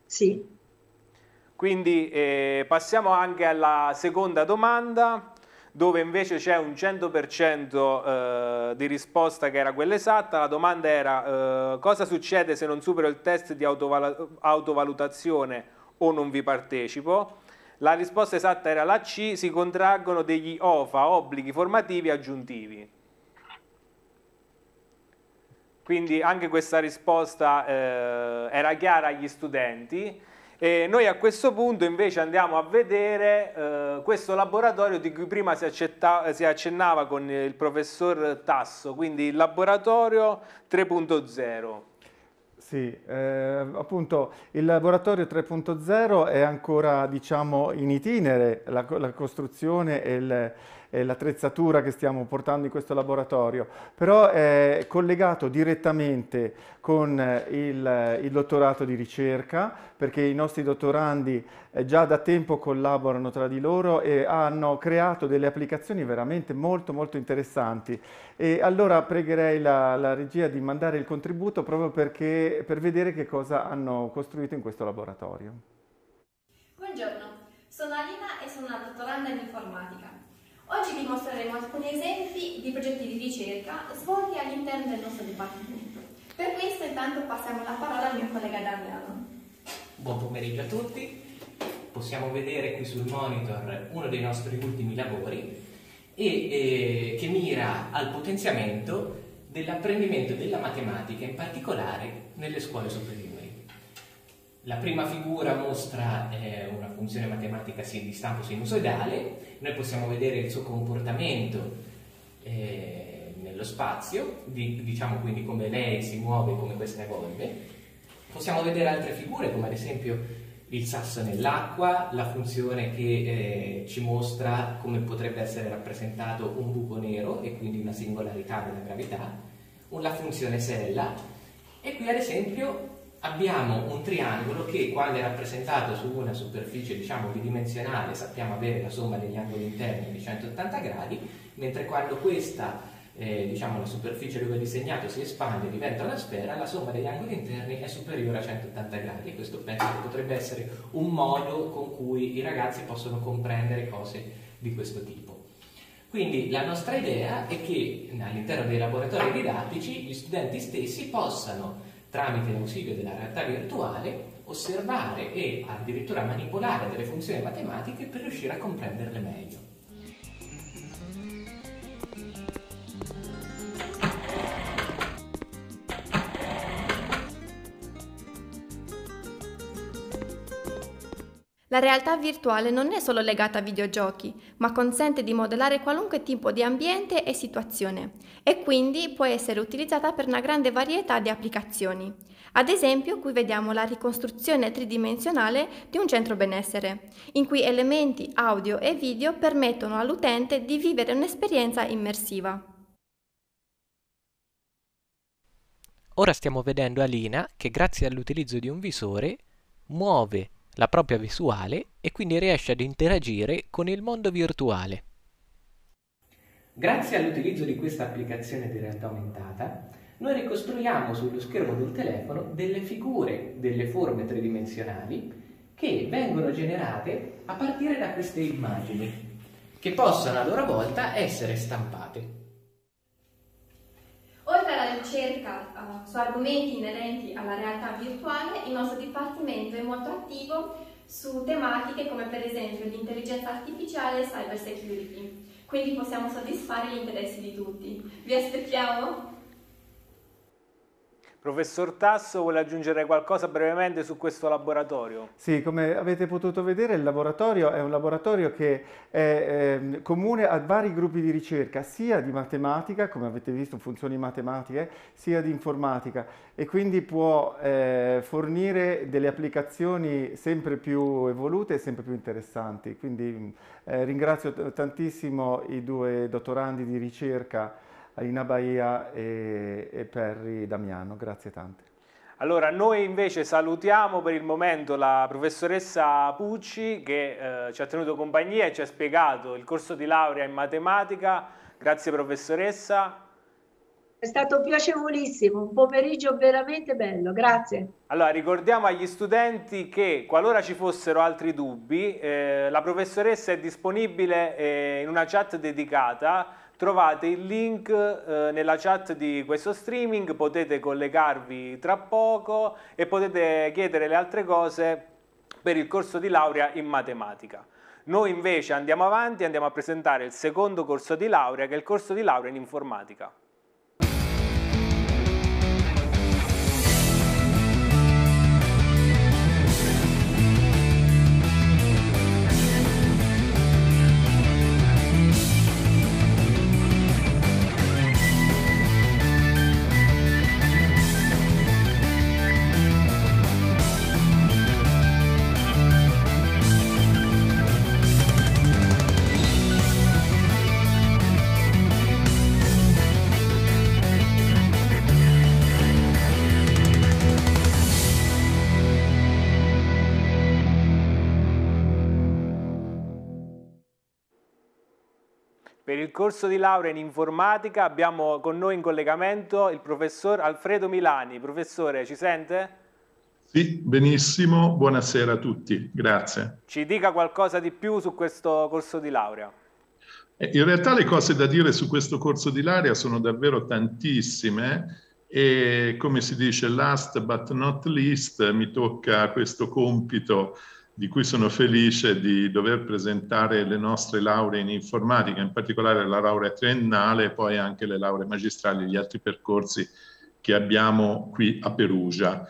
Sì. Quindi passiamo anche alla seconda domanda. dove invece c'è un 100% di risposta che era quella esatta. La domanda era cosa succede se non supero il test di autovalutazione o non vi partecipo? La risposta esatta era la C, si contraggono degli OFA, obblighi formativi aggiuntivi. Quindi anche questa risposta era chiara agli studenti. E noi a questo punto invece andiamo a vedere questo laboratorio di cui prima si accennava con il professor Tasso, quindi il laboratorio 3.0. Sì, appunto il laboratorio 3.0 è ancora, diciamo, in itinere, la costruzione e l'attrezzatura che stiamo portando in questo laboratorio, però è collegato direttamente con il dottorato di ricerca, perché i nostri dottorandi già da tempo collaborano tra di loro e hanno creato delle applicazioni veramente molto interessanti. E allora pregherei la regia di mandare il contributo proprio per vedere che cosa hanno costruito in questo laboratorio. Buongiorno, sono Alina e sono una dottoranda in informatica. Oggi vi mostreremo alcuni esempi di progetti di ricerca svolti all'interno del nostro dipartimento. Per questo intanto passiamo la parola al mio collega Damiano. Buon pomeriggio a tutti. Possiamo vedere qui sul monitor uno dei nostri ultimi lavori che mira al potenziamento dell'apprendimento della matematica, in particolare nelle scuole superiori. La prima figura mostra una funzione matematica di stampo sinusoidale. Noi possiamo vedere il suo comportamento nello spazio, diciamo quindi come lei si muove, come questa evolve. Possiamo vedere altre figure, come ad esempio il sasso nell'acqua, la funzione che ci mostra come potrebbe essere rappresentato un buco nero e quindi una singolarità della gravità, la funzione sella, e qui ad esempio abbiamo un triangolo che, quando è rappresentato su una superficie, diciamo, bidimensionale, sappiamo avere la somma degli angoli interni di 180 gradi, mentre quando questa, diciamo, la superficie dove è disegnato si espande e diventa una sfera, la somma degli angoli interni è superiore a 180 gradi. E questo penso che potrebbe essere un modo con cui i ragazzi possono comprendere cose di questo tipo. Quindi la nostra idea è che all'interno dei laboratori didattici gli studenti stessi possano, tramite l'ausilio della realtà virtuale, osservare e addirittura manipolare delle funzioni matematiche per riuscire a comprenderle meglio. La realtà virtuale non è solo legata a videogiochi, ma consente di modellare qualunque tipo di ambiente e situazione e quindi può essere utilizzata per una grande varietà di applicazioni. Ad esempio, qui vediamo la ricostruzione tridimensionale di un centro benessere, in cui elementi audio e video permettono all'utente di vivere un'esperienza immersiva. Ora stiamo vedendo Alina che, grazie all'utilizzo di un visore, muove la propria visuale e quindi riesce ad interagire con il mondo virtuale. Grazie all'utilizzo di questa applicazione di realtà aumentata, noi ricostruiamo sullo schermo del telefono delle figure, delle forme tridimensionali che vengono generate a partire da queste immagini, che possono a loro volta essere stampate. Oltre alla ricerca su argomenti inerenti alla realtà virtuale, il nostro dipartimento è molto attivo su tematiche come per esempio l'intelligenza artificiale e cyber security, quindi possiamo soddisfare gli interessi di tutti. Vi aspettiamo! Professor Tasso, vuole aggiungere qualcosa brevemente su questo laboratorio? Sì, come avete potuto vedere, il laboratorio è un laboratorio che è comune a vari gruppi di ricerca, sia di matematica, come avete visto, funzioni matematiche, sia di informatica, e quindi può fornire delle applicazioni sempre più evolute e sempre più interessanti. Quindi ringrazio tantissimo i due dottorandi di ricerca, Alina Bahia e Perri Damiano, grazie tante. Allora, noi invece salutiamo per il momento la professoressa Pucci che ci ha tenuto compagnia e ci ha spiegato il corso di laurea in matematica. Grazie professoressa. È stato piacevolissimo, un pomeriggio veramente bello, grazie. Allora, ricordiamo agli studenti che qualora ci fossero altri dubbi, la professoressa è disponibile in una chat dedicata. Trovate il link nella chat di questo streaming, potete collegarvi tra poco e potete chiedere le altre cose per il corso di laurea in matematica. Noi invece andiamo avanti, andiamo a presentare il secondo corso di laurea, che è il corso di laurea in informatica. Per il corso di laurea in informatica abbiamo con noi in collegamento il professor Alfredo Milani. Professore, ci sente? Sì, benissimo. Buonasera a tutti. Grazie. Ci dica qualcosa di più su questo corso di laurea. In realtà le cose da dire su questo corso di laurea sono davvero tantissime e, come si dice, last but not least, mi tocca questo compito di cui sono felice di dover presentare le nostre lauree in informatica, in particolare la laurea triennale e poi anche le lauree magistrali e gli altri percorsi che abbiamo qui a Perugia.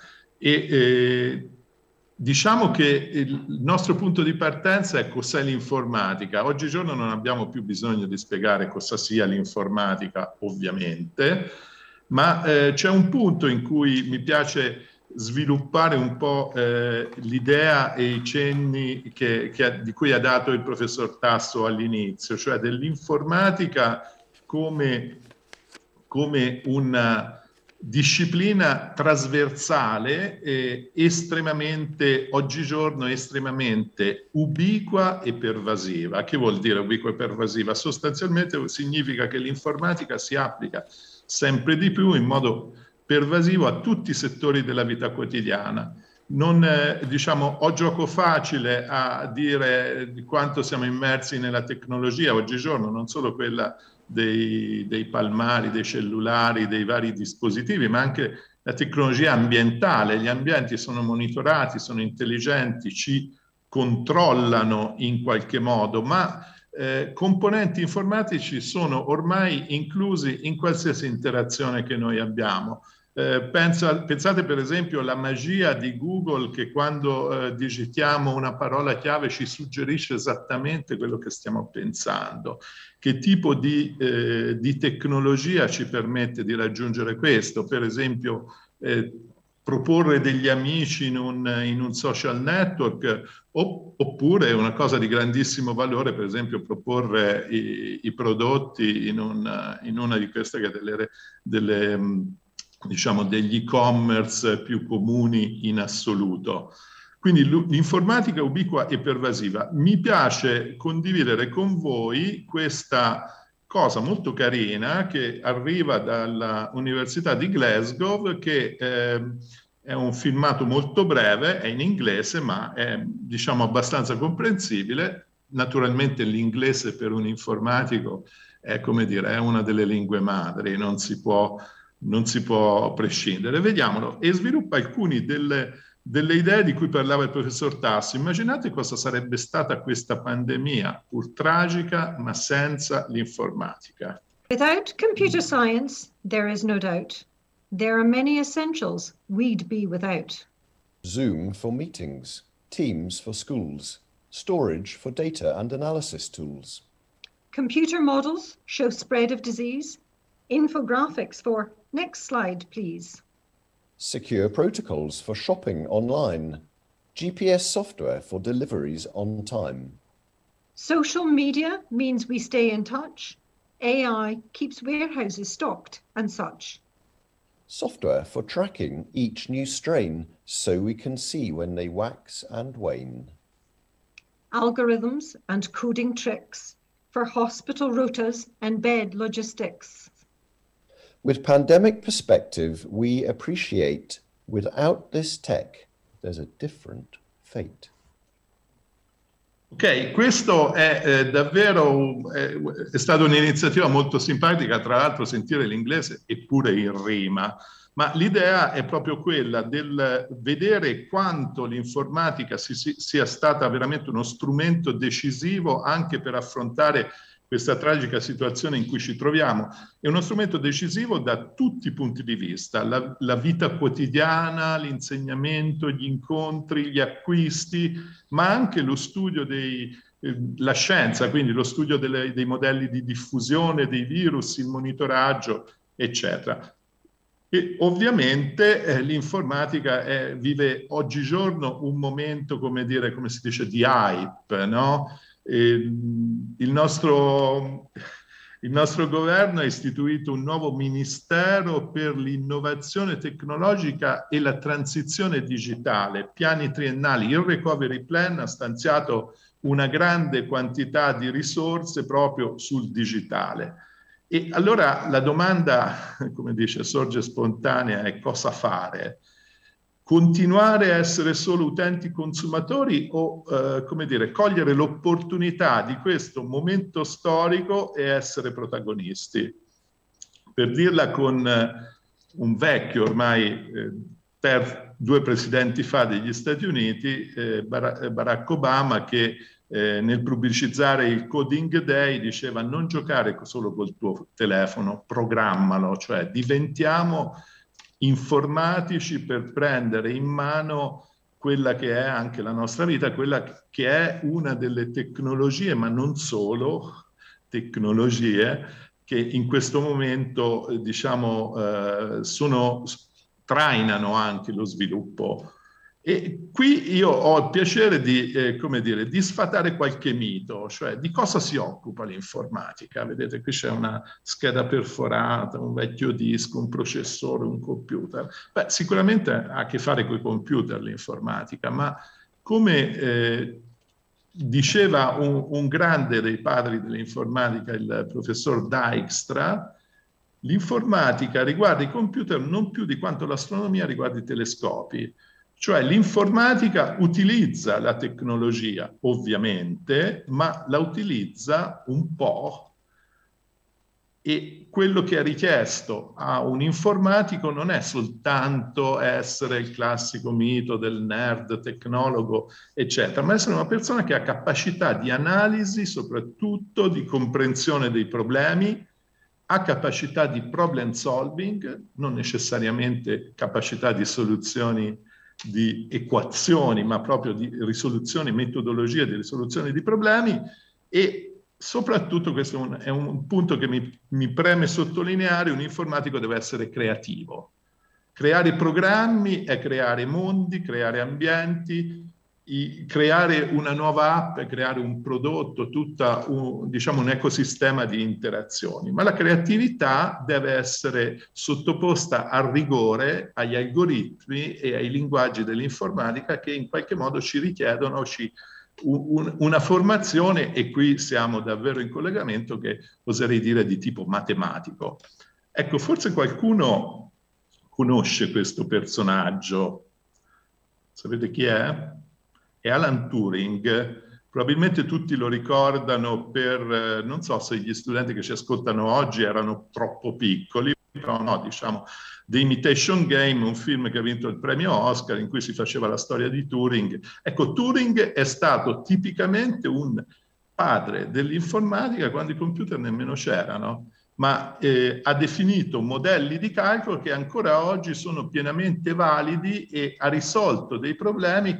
Diciamo che il nostro punto di partenza è cos'è l'informatica. Oggigiorno non abbiamo più bisogno di spiegare cosa sia l'informatica, ovviamente, ma c'è un punto in cui mi piace sviluppare un po' l'idea e i cenni di cui ha dato il professor Tasso all'inizio, cioè dell'informatica come una disciplina trasversale estremamente, oggigiorno estremamente ubiqua e pervasiva. Che vuol dire ubiqua e pervasiva? Sostanzialmente significa che l'informatica si applica sempre di più in modo pervasivo a tutti i settori della vita quotidiana. Non, diciamo, ho gioco facile a dire di quanto siamo immersi nella tecnologia oggigiorno, non solo quella dei palmari, dei cellulari, dei vari dispositivi, ma anche la tecnologia ambientale. Gli ambienti sono monitorati, sono intelligenti, ci controllano in qualche modo, ma componenti informatici sono ormai inclusi in qualsiasi interazione che noi abbiamo. Pensate per esempio alla magia di Google, che quando digitiamo una parola chiave ci suggerisce esattamente quello che stiamo pensando. Che tipo di tecnologia ci permette di raggiungere questo? Per esempio proporre degli amici in un social network, oppure una cosa di grandissimo valore, per esempio proporre i prodotti in una di queste che diciamo degli e-commerce più comuni in assoluto. Quindi l'informatica ubiqua e pervasiva. Mi piace condividere con voi questa cosa molto carina che arriva dall'Università di Glasgow, che è un filmato molto breve, è in inglese, ma è, diciamo, abbastanza comprensibile. Naturalmente l'inglese per un informatico è, come dire, è una delle lingue madri, non si può prescindere. Vediamolo, e sviluppa alcune delle idee di cui parlava il professor Tasso. Immaginate cosa sarebbe stata questa pandemia, pur tragica, ma senza l'informatica. Without computer science, there is no doubt. There are many essentials we'd be without. Zoom for meetings, Teams for schools, storage for data and analysis tools. Computer models show spread of disease, infographics for next slide, please. Secure protocols for shopping online, GPS software for deliveries on time. Social media means we stay in touch. AI keeps warehouses stocked and such. Software for tracking each new strain so we can see when they wax and wane. Algorithms and coding tricks for hospital rotas and bed logistics. With pandemic perspective, we appreciate without this tech, there's a different fate. Ok, questo è davvero è stata un'iniziativa molto simpatica, tra l'altro sentire l'inglese eppure in rima, ma l'idea è proprio quella del vedere quanto l'informatica sia stata veramente uno strumento decisivo anche per affrontare questa tragica situazione in cui ci troviamo. È uno strumento decisivo da tutti i punti di vista, la vita quotidiana, l'insegnamento, gli incontri, gli acquisti, ma anche lo studio la scienza, quindi lo studio dei modelli di diffusione dei virus, il monitoraggio, eccetera. E ovviamente l'informatica vive oggigiorno un momento, come si dice, di hype, no? Il nostro governo ha istituito un nuovo ministero per l'innovazione tecnologica e la transizione digitale, piani triennali. Il Recovery Plan ha stanziato una grande quantità di risorse proprio sul digitale. E allora la domanda, come dice, sorge spontanea, è cosa fare? Continuare a essere solo utenti consumatori o, cogliere l'opportunità di questo momento storico e essere protagonisti? Per dirla con un vecchio ormai, due presidenti fa degli Stati Uniti, Barack Obama, che nel pubblicizzare il Coding Day diceva: non giocare solo col tuo telefono, programmalo, cioè diventiamo informatici per prendere in mano quella che è anche la nostra vita, quella che è una delle tecnologie, ma non solo tecnologie, che in questo momento trainano anche lo sviluppo. E qui io ho il piacere di sfatare qualche mito, cioè di cosa si occupa l'informatica. Vedete, qui c'è una scheda perforata, un vecchio disco, un processore, un computer. Beh, sicuramente ha a che fare con i computer l'informatica, ma come diceva un grande dei padri dell'informatica, il professor Dijkstra, l'informatica riguarda i computer non più di quanto l'astronomia riguarda i telescopi. Cioè l'informatica utilizza la tecnologia, ovviamente, ma la utilizza un po', e quello che è richiesto a un informatico non è soltanto essere il classico mito del nerd tecnologo, eccetera, ma essere una persona che ha capacità di analisi, soprattutto di comprensione dei problemi, ha capacità di problem solving, non necessariamente capacità di soluzioni di equazioni, ma proprio di risoluzione, metodologia di risoluzione di problemi. E soprattutto, questo è un punto che mi preme sottolineare, un informatico deve essere creativo. Creare programmi è creare mondi, creare ambienti, creare una nuova app, creare un prodotto, un ecosistema di interazioni. Ma la creatività deve essere sottoposta al rigore, agli algoritmi e ai linguaggi dell'informatica che in qualche modo ci richiedono una formazione, e qui siamo davvero in collegamento, che oserei dire di tipo matematico. Ecco, forse qualcuno conosce questo personaggio. Sapete chi è? È Alan Turing. Probabilmente tutti lo ricordano per, non so se gli studenti che ci ascoltano oggi erano troppo piccoli, però no, The Imitation Game, un film che ha vinto il premio Oscar, in cui si faceva la storia di Turing. Ecco, Turing è stato tipicamente un padre dell'informatica quando i computer nemmeno c'erano, ma ha definito modelli di calcolo che ancora oggi sono pienamente validi e ha risolto dei problemi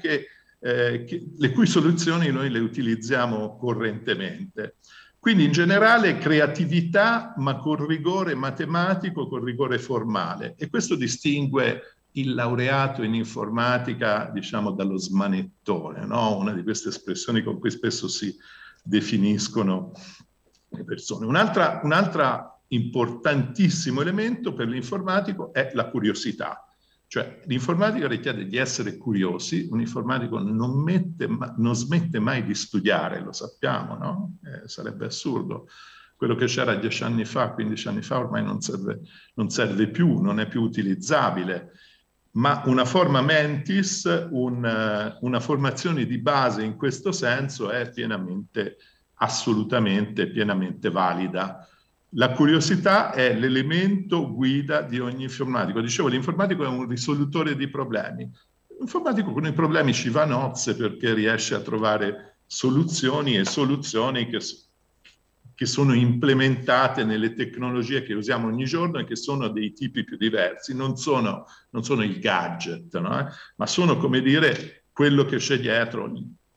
le cui soluzioni noi le utilizziamo correntemente. Quindi in generale creatività, ma con rigore matematico, con rigore formale. E questo distingue il laureato in informatica, dallo smanettone, no? Una di queste espressioni con cui spesso si definiscono le persone. Un altro importantissimo elemento per l'informatico è la curiosità. Cioè l'informatica richiede di essere curiosi, un informatico non smette mai di studiare, lo sappiamo, no? Sarebbe assurdo. quello che c'era 10 anni fa, 15 anni fa ormai non serve più, non è più utilizzabile. Ma una forma mentis, una formazione di base in questo senso è assolutamente pienamente valida. La curiosità è l'elemento guida di ogni informatico. Dicevo, l'informatico è un risolutore di problemi. L'informatico con i problemi ci va a nozze perché riesce a trovare soluzioni e soluzioni che sono implementate nelle tecnologie che usiamo ogni giorno e che sono dei tipi più diversi. Non sono il gadget, no? Ma sono, come dire, quello che c'è dietro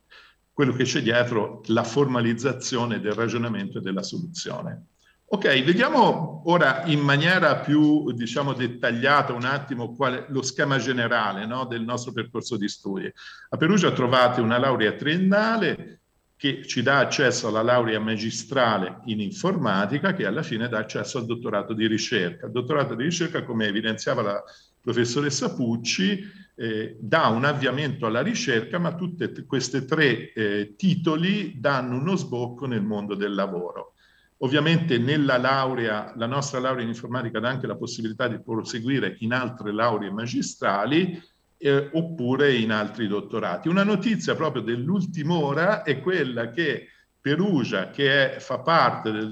la formalizzazione del ragionamento e della soluzione. Ok, vediamo ora in maniera più, diciamo, dettagliata un attimo lo schema generale, no, del nostro percorso di studi. A Perugia trovate una laurea triennale che ci dà accesso alla laurea magistrale in informatica, che alla fine dà accesso al dottorato di ricerca. Il dottorato di ricerca, come evidenziava la professoressa Pucci, dà un avviamento alla ricerca, ma tutte queste 3 titoli danno uno sbocco nel mondo del lavoro. Ovviamente la nostra laurea in informatica dà anche la possibilità di proseguire in altre lauree magistrali oppure in altri dottorati. Una notizia proprio dell'ultima ora è quella che Perugia, che fa parte del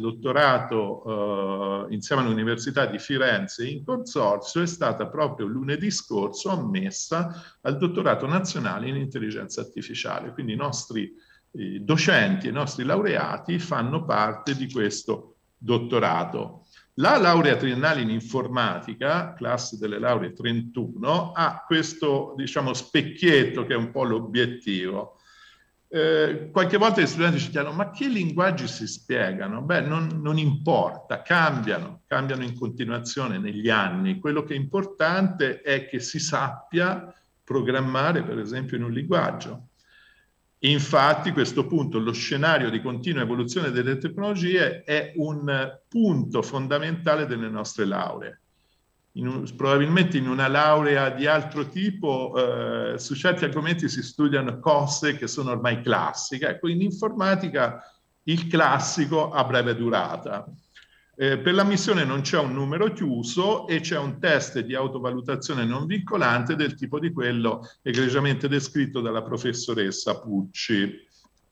dottorato insieme all'Università di Firenze in consorzio, è stata proprio lunedì scorso ammessa al dottorato nazionale in intelligenza artificiale. Quindi i nostri docenti e i nostri laureati fanno parte di questo dottorato. La laurea triennale in informatica, classe delle lauree 31, ha questo, diciamo, specchietto che è un po' l'obiettivo. Qualche volta gli studenti ci chiedono: ma che linguaggi si spiegano? Beh, non importa, cambiano in continuazione negli anni. Quello che è importante è che si sappia programmare, per esempio, in un linguaggio. Infatti, a questo punto, lo scenario di continua evoluzione delle tecnologie è un punto fondamentale delle nostre lauree. Probabilmente in una laurea di altro tipo, su certi argomenti si studiano cose che sono ormai classiche. Ecco, in informatica il classico ha breve durata. Per l'ammissione non c'è un numero chiuso e c'è un test di autovalutazione non vincolante del tipo di quello egregiamente descritto dalla professoressa Pucci.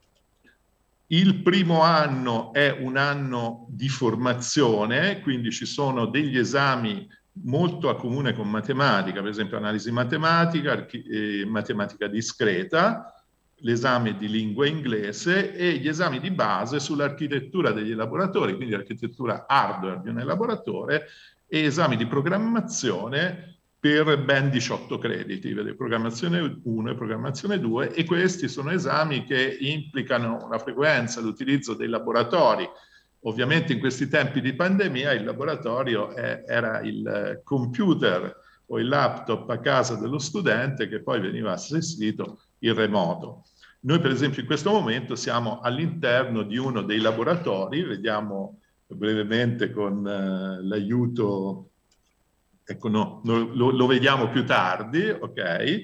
Il primo anno è un anno di formazione, quindi ci sono degli esami molto a comune con matematica, per esempio analisi matematica, matematica discreta, l'esame di lingua inglese e gli esami di base sull'architettura degli elaboratori, quindi l'architettura hardware di un elaboratore, e esami di programmazione per ben 18 crediti, programmazione 1 e programmazione 2, e questi sono esami che implicano una frequenza, l'utilizzo dei laboratori. Ovviamente in questi tempi di pandemia il laboratorio era il computer o il laptop a casa dello studente che poi veniva assistito in remoto. Noi per esempio in questo momento siamo all'interno di uno dei laboratori, vediamo brevemente con l'aiuto, ecco no, lo vediamo più tardi, ok?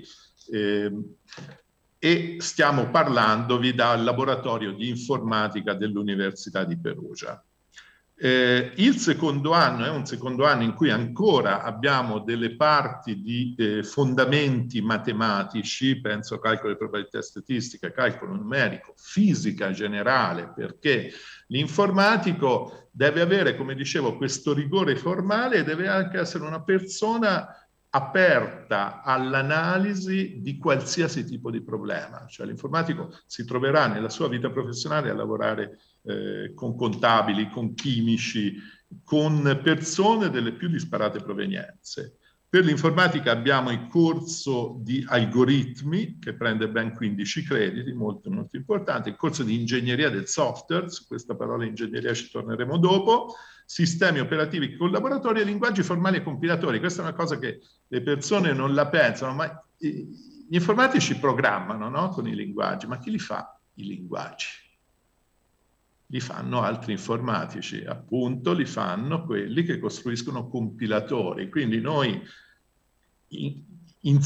E stiamo parlandovi dal laboratorio di informatica dell'Università di Perugia. Il secondo anno è un secondo anno in cui ancora abbiamo delle parti di fondamenti matematici, penso a calcolo di probabilità statistica, calcolo numerico, fisica generale, perché l'informatico deve avere, come dicevo, questo rigore formale e deve anche essere una persona aperta all'analisi di qualsiasi tipo di problema. Cioè l'informatico si troverà nella sua vita professionale a lavorare con contabili, con chimici, con persone delle più disparate provenienze. Per l'informatica abbiamo il corso di algoritmi che prende ben 15 crediti, molto molto importante, il corso di ingegneria del software, su questa parola ingegneria ci torneremo dopo, sistemi operativi collaboratori e linguaggi formali e compilatori. Questa è una cosa che le persone non la pensano, ma gli informatici programmano, no? Con i linguaggi, ma chi li fa i linguaggi? Li fanno altri informatici, appunto li fanno quelli che costruiscono compilatori. Quindi noi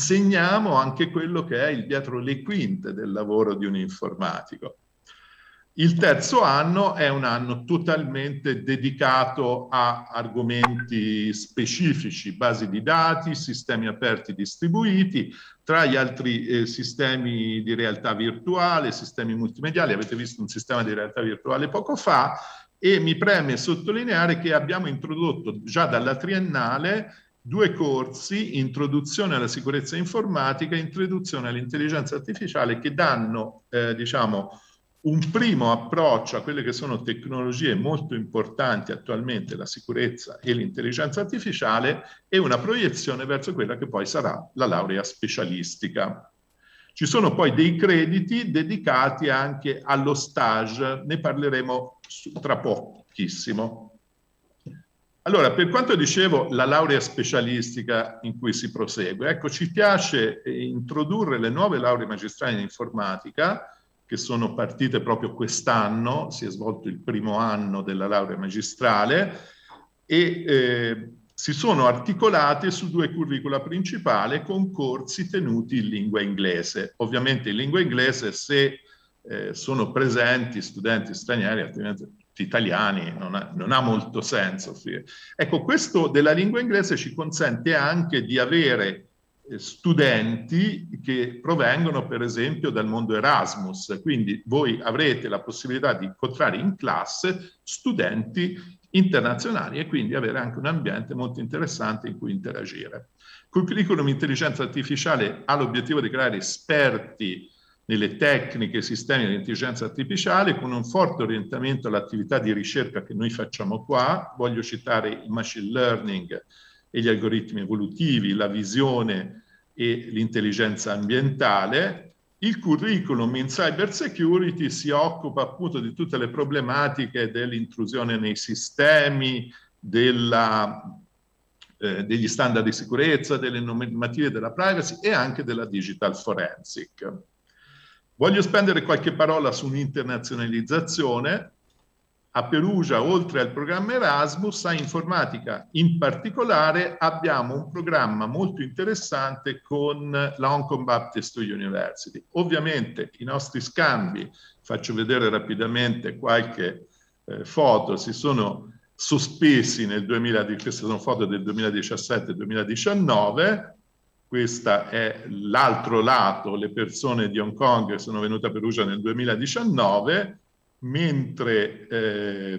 insegniamo anche quello che è il dietro le quinte del lavoro di un informatico. Il terzo anno è un anno totalmente dedicato a argomenti specifici, basi di dati, sistemi aperti distribuiti, tra gli altri sistemi di realtà virtuale, sistemi multimediali. Avete visto un sistema di realtà virtuale poco fa, e mi preme sottolineare che abbiamo introdotto già dalla triennale 2 corsi, introduzione alla sicurezza informatica e introduzione all'intelligenza artificiale, che danno, diciamo, un primo approccio a quelle che sono tecnologie molto importanti attualmente, la sicurezza e l'intelligenza artificiale, e una proiezione verso quella che poi sarà la laurea specialistica. Ci sono poi dei crediti dedicati anche allo stage, ne parleremo tra pochissimo. Allora, per quanto dicevo la laurea specialistica in cui si prosegue, ecco, ci piace introdurre le nuove lauree magistrali in informatica, che sono partite proprio quest'anno, si è svolto il primo anno della laurea magistrale, e si sono articolate su 2 curricula principali con corsi tenuti in lingua inglese. Ovviamente in lingua inglese se sono presenti studenti stranieri, altrimenti italiani non ha molto senso. Ecco, questo della lingua inglese ci consente anche di avere studenti che provengono per esempio dal mondo Erasmus, quindi voi avrete la possibilità di incontrare in classe studenti internazionali e quindi avere anche un ambiente molto interessante in cui interagire. Il curriculum intelligenza artificiale ha l'obiettivo di creare esperti nelle tecniche e sistemi di intelligenza artificiale, con un forte orientamento all'attività di ricerca che noi facciamo qua. Voglio citare il machine learning e gli algoritmi evolutivi, la visione e l'intelligenza ambientale. Il curriculum in cyber security si occupa appunto di tutte le problematiche dell'intrusione nei sistemi, degli standard di sicurezza, delle normative della privacy e anche della digital forensic. Voglio spendere qualche parola sull'internazionalizzazione. A Perugia, oltre al programma Erasmus, a informatica in particolare abbiamo un programma molto interessante con la Hong Kong Baptist University. Ovviamente i nostri scambi, faccio vedere rapidamente qualche foto, si sono sospesi nel 2010, queste sono foto del 2017-2019, questa è l'altro lato, le persone di Hong Kong che sono venute a Perugia nel 2019, mentre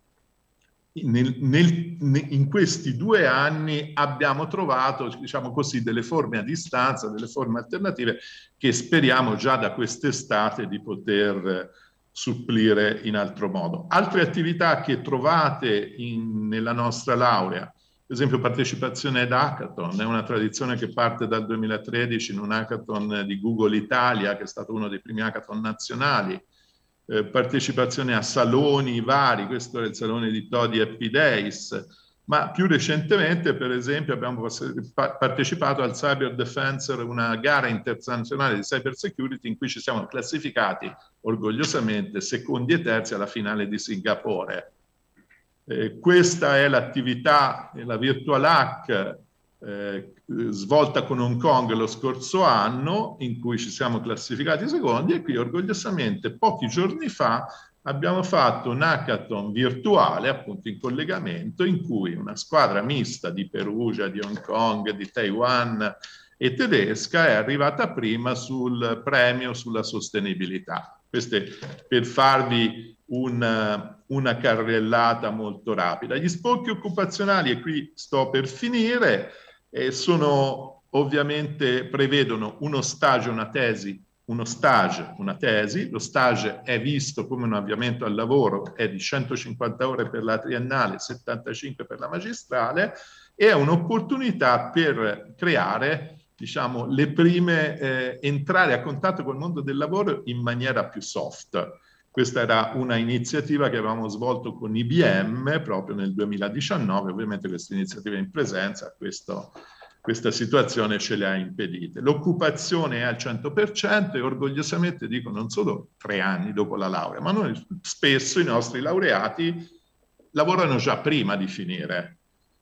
in questi 2 anni abbiamo trovato, diciamo così, delle forme a distanza, delle forme alternative che speriamo già da quest'estate di poter supplire in altro modo. Altre attività che trovate nella nostra laurea, per esempio partecipazione ad hackathon, è una tradizione che parte dal 2013 in un hackathon di Google Italia, che è stato uno dei primi hackathon nazionali, partecipazione a saloni vari, questo è il salone di Todi Happy Days, ma più recentemente per esempio abbiamo partecipato al Cyber Defensor, una gara internazionale di cyber security in cui ci siamo classificati orgogliosamente secondi e terzi alla finale di Singapore. Questa è l'attività, la Virtual Hack svolta con Hong Kong lo scorso anno, in cui ci siamo classificati secondi, e qui orgogliosamente pochi giorni fa abbiamo fatto un hackathon virtuale, appunto in collegamento, in cui una squadra mista di Perugia, di Hong Kong, di Taiwan e tedesca è arrivata prima sul premio sulla sostenibilità. Questo è per farvi una carrellata molto rapida. Gli sbocchi occupazionali, e qui sto per finire, sono ovviamente, prevedono uno stage, una tesi, uno stage, una tesi. Lo stage è visto come un avviamento al lavoro, è di 150 ore per la triennale, 75 per la magistrale, e è un'opportunità per creare, diciamo, le prime, entrare a contatto col mondo del lavoro in maniera più soft. Questa era una iniziativa che avevamo svolto con IBM proprio nel 2019, ovviamente questa iniziativa in presenza, questa situazione ce le ha impedite. L'occupazione è al 100% e orgogliosamente dico non solo 3 anni dopo la laurea, ma noi spesso i nostri laureati lavorano già prima di finire.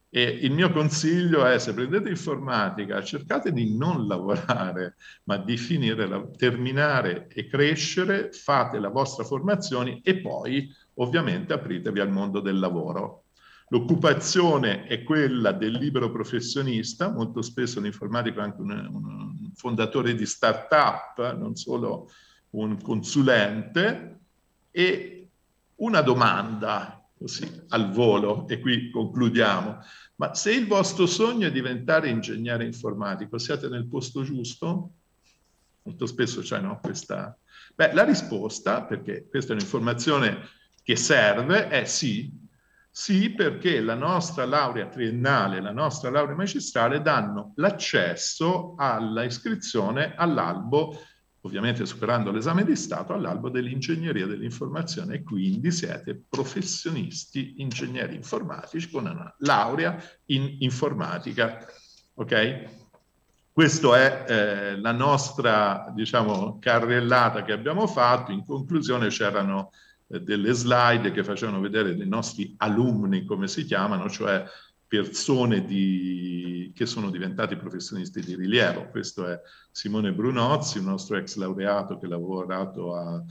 E il mio consiglio è, se prendete informatica, cercate di non lavorare, ma di terminare e crescere, fate la vostra formazione e poi ovviamente apritevi al mondo del lavoro. L'occupazione è quella del libero professionista, molto spesso l'informatico è anche un fondatore di start-up, non solo un consulente. E una domanda, così al volo, e qui concludiamo: ma se il vostro sogno è diventare ingegnere informatico, siete nel posto giusto? Molto spesso c'è, no, questa... Beh, la risposta, perché questa è un'informazione che serve, è sì. Sì, perché la nostra laurea triennale e la nostra laurea magistrale danno l'accesso alla iscrizione all'albo, ovviamente superando l'esame di Stato, all'albo dell'ingegneria dell'informazione, e quindi siete professionisti ingegneri informatici con una laurea in informatica. Ok? Questa è la nostra, diciamo, carrellata che abbiamo fatto. In conclusione c'erano delle slide che facevano vedere dei nostri alumni, come si chiamano, cioè persone che sono diventati professionisti di rilievo. Questo è Simone Brunozzi, un nostro ex laureato che ha lavorato a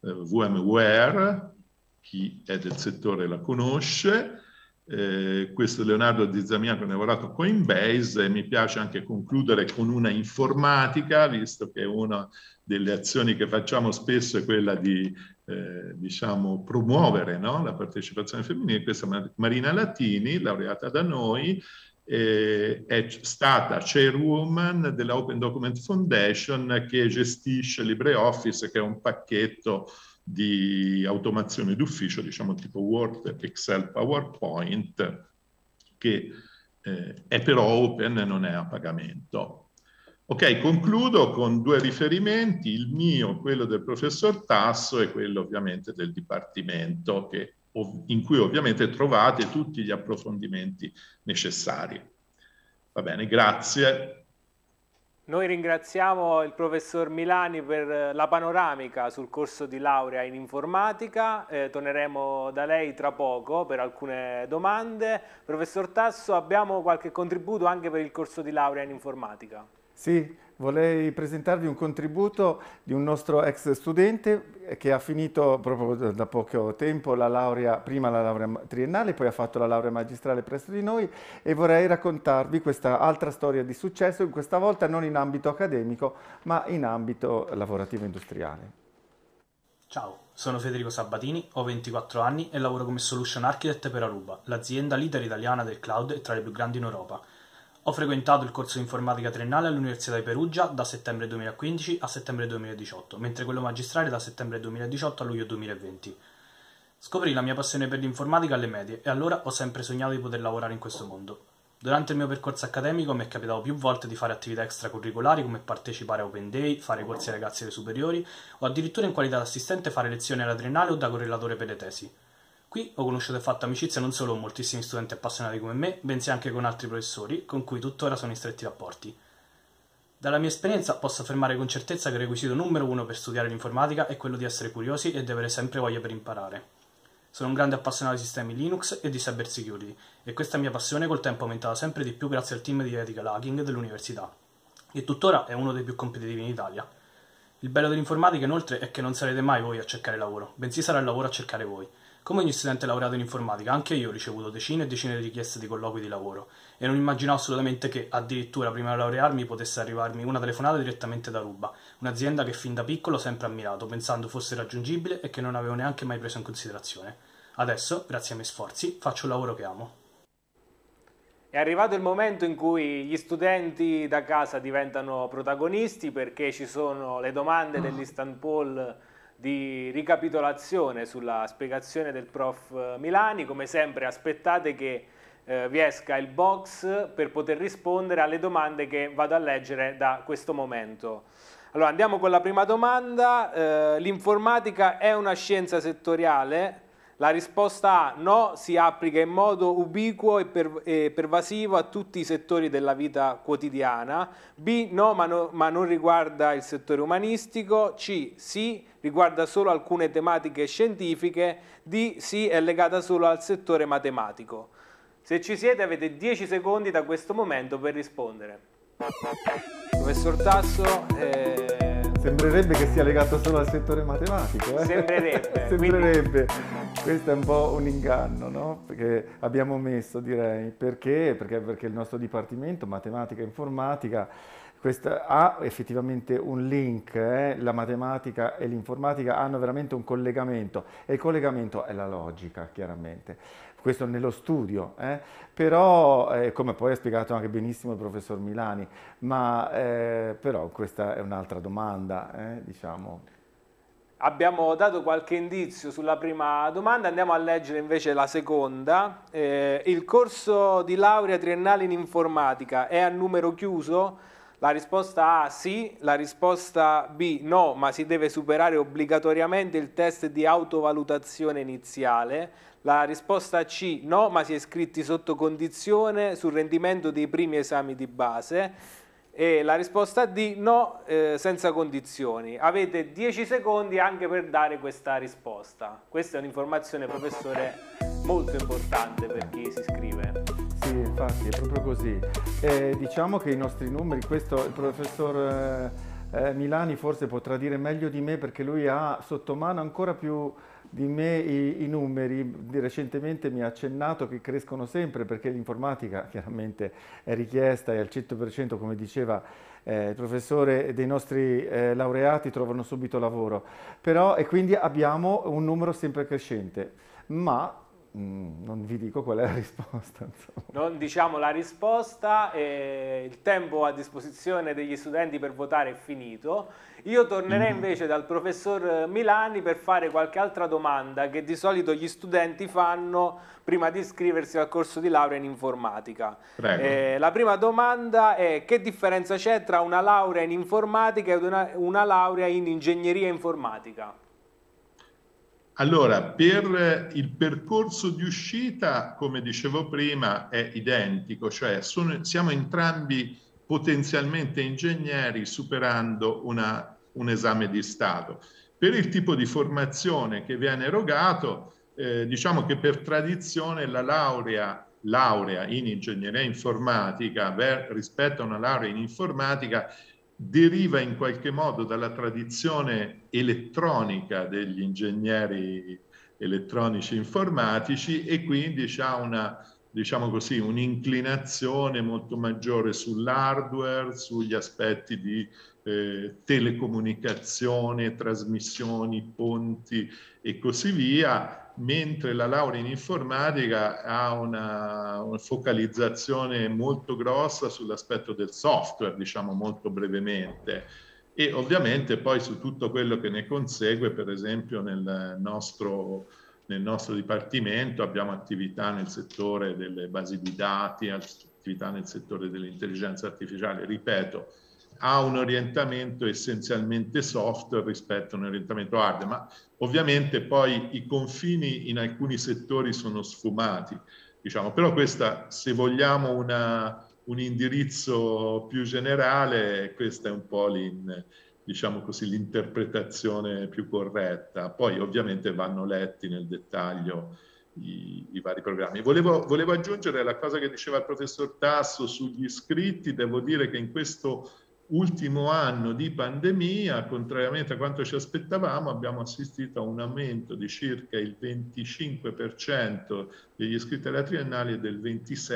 VMware, chi è del settore la conosce. Questo è Leonardo Di Zamiaco, che ha lavorato a Coinbase, e mi piace anche concludere con una informatica, visto che una delle azioni che facciamo spesso è quella di diciamo promuovere, no, la partecipazione femminile. Questa è Marina Latini, laureata da noi, è stata chairwoman della Open Document Foundation, che gestisce LibreOffice, che è un pacchetto di automazione d'ufficio, diciamo tipo Word, Excel, PowerPoint, che è però open e non è a pagamento. Ok, concludo con due riferimenti: il mio, quello del professor Tasso, e quello ovviamente del Dipartimento, in cui ovviamente trovate tutti gli approfondimenti necessari. Va bene, grazie. Noi ringraziamo il professor Milani per la panoramica sul corso di laurea in informatica. Torneremo da lei tra poco per alcune domande. Professor Tasso, abbiamo qualche contributo anche per il corso di laurea in informatica? Sì, vorrei presentarvi un contributo di un nostro ex studente che ha finito proprio da poco tempo la laurea, prima la laurea triennale, poi ha fatto la laurea magistrale presso di noi, e vorrei raccontarvi questa altra storia di successo, questa volta non in ambito accademico, ma in ambito lavorativo industriale. Ciao, sono Federico Sabatini, ho 24 anni e lavoro come Solution Architect per Aruba, l'azienda leader italiana del cloud e tra le più grandi in Europa. Ho frequentato il corso di informatica triennale all'Università di Perugia da settembre 2015 a settembre 2018, mentre quello magistrale da settembre 2018 a luglio 2020. Scoprì la mia passione per l'informatica alle medie e allora ho sempre sognato di poter lavorare in questo mondo. Durante il mio percorso accademico mi è capitato più volte di fare attività extracurricolari come partecipare a Open Day, fare corsi ai ragazzi delle superiori o addirittura in qualità d'assistente fare lezioni alla triennale o da correlatore per le tesi. Qui ho conosciuto e fatto amicizia non solo con moltissimi studenti appassionati come me, bensì anche con altri professori, con cui tuttora sono in stretti rapporti. Dalla mia esperienza posso affermare con certezza che il requisito numero uno per studiare l'informatica è quello di essere curiosi e di avere sempre voglia per imparare. Sono un grande appassionato di sistemi Linux e di cyber security, e questa mia passione col tempo è aumentata sempre di più grazie al team di ethical hacking dell'università, che tuttora è uno dei più competitivi in Italia. Il bello dell'informatica inoltre è che non sarete mai voi a cercare lavoro, bensì sarà il lavoro a cercare voi. Come ogni studente laureato in informatica, anche io ho ricevuto decine e decine di richieste di colloqui di lavoro e non immaginavo assolutamente che, addirittura prima di laurearmi, potesse arrivarmi una telefonata direttamente da Aruba, un'azienda che fin da piccolo ho sempre ammirato, pensando fosse raggiungibile e che non avevo neanche mai preso in considerazione. Adesso, grazie ai miei sforzi, faccio un lavoro che amo. È arrivato il momento in cui gli studenti da casa diventano protagonisti, perché ci sono le domande dell'Istanbul di ricapitolazione sulla spiegazione del prof Milani. Come sempre aspettate che vi esca il box per poter rispondere alle domande che vado a leggere da questo momento. Allora andiamo con la prima domanda. L'informatica è una scienza settoriale? La risposta A: no, si applica in modo ubiquo e pervasivo a tutti i settori della vita quotidiana. B: no, ma non riguarda il settore umanistico. C: sì, riguarda solo alcune tematiche scientifiche. D: sì, è legata solo al settore matematico. Se ci siete avete 10 secondi da questo momento per rispondere. Professor Tasso... Sembrerebbe che sia legato solo al settore matematico. Sembrerebbe. Sembrerebbe. Questo è un po' un inganno, no? Perché abbiamo messo, direi, perché il nostro dipartimento, matematica e informatica, ha effettivamente un link, la matematica e l'informatica hanno veramente un collegamento, e il collegamento è la logica, chiaramente. Questo nello studio, però, come poi ha spiegato anche benissimo il professor Milani, ma però questa è un'altra domanda, diciamo. Abbiamo dato qualche indizio sulla prima domanda, andiamo a leggere invece la seconda. Il corso di laurea triennale in informatica è a numero chiuso? La risposta A sì, la risposta B no, ma si deve superare obbligatoriamente il test di autovalutazione iniziale. La risposta C no, ma si è iscritti sotto condizione sul rendimento dei primi esami di base. E la risposta D no, senza condizioni. Avete 10 secondi anche per dare questa risposta. Questa è un'informazione, professore, molto importante per chi si iscrive. Sì, infatti è proprio così. Diciamo che i nostri numeri, questo il professor Milani forse potrà dire meglio di me, perché lui ha sotto mano ancora più di me i numeri. Recentemente mi ha accennato che crescono sempre, perché l'informatica chiaramente è richiesta e al 100%, come diceva il professore, dei nostri laureati trovano subito lavoro. Però, e quindi abbiamo un numero sempre crescente, ma non vi dico qual è la risposta. Insomma. Non diciamo la risposta, il tempo a disposizione degli studenti per votare è finito. Io tornerei invece dal professor Milani per fare qualche altra domanda che di solito gli studenti fanno prima di iscriversi al corso di laurea in informatica. La prima domanda è: che differenza c'è tra una laurea in informatica e una laurea in ingegneria informatica? Allora, per il percorso di uscita, come dicevo prima, è identico, cioè siamo entrambi potenzialmente ingegneri superando un esame di Stato. Per il tipo di formazione che viene erogato, diciamo che per tradizione la laurea in ingegneria informatica rispetto a una laurea in informatica deriva in qualche modo dalla tradizione elettronica degli ingegneri elettronici informatici, e quindi ha diciamo così, un'inclinazione molto maggiore sull'hardware, sugli aspetti di telecomunicazione, trasmissioni, ponti e così via, mentre la laurea in informatica ha una focalizzazione molto grossa sull'aspetto del software, diciamo molto brevemente, e ovviamente poi su tutto quello che ne consegue. Per esempio nel nostro dipartimento abbiamo attività nel settore delle basi di dati, attività nel settore dell'intelligenza artificiale, ripeto, ha un orientamento essenzialmente software rispetto a un orientamento hardware, ma ovviamente poi i confini in alcuni settori sono sfumati, diciamo. Però questa, se vogliamo un indirizzo più generale, questa è un po' diciamo così, l'interpretazione più corretta. Poi ovviamente vanno letti nel dettaglio i vari programmi. Volevo aggiungere la cosa che diceva il professor Tasso sugli iscritti. Devo dire che in questo ultimo anno di pandemia, contrariamente a quanto ci aspettavamo, abbiamo assistito a un aumento di circa il 25% degli iscritti alla triennale e del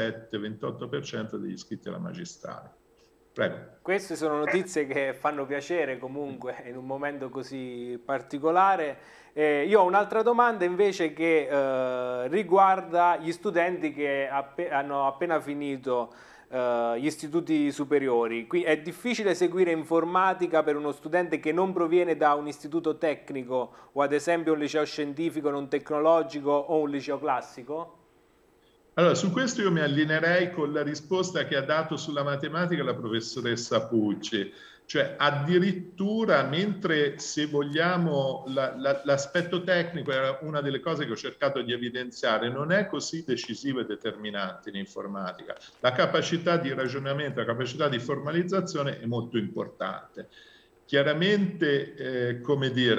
27-28% degli iscritti alla magistrale. Prego. Queste sono notizie che fanno piacere comunque in un momento così particolare. Io ho un'altra domanda invece che riguarda gli studenti che hanno appena finito gli istituti superiori. Qui è difficile seguire informatica per uno studente che non proviene da un istituto tecnico o ad esempio un liceo scientifico non tecnologico o un liceo classico? Allora, su questo io mi allineerei con la risposta che ha dato sulla matematica la professoressa Pucci, cioè addirittura, mentre se vogliamo l'aspetto tecnico era una delle cose che ho cercato di evidenziare, non è così decisivo e determinante in informatica. La capacità di ragionamento, la capacità di formalizzazione è molto importante. Chiaramente, come dire,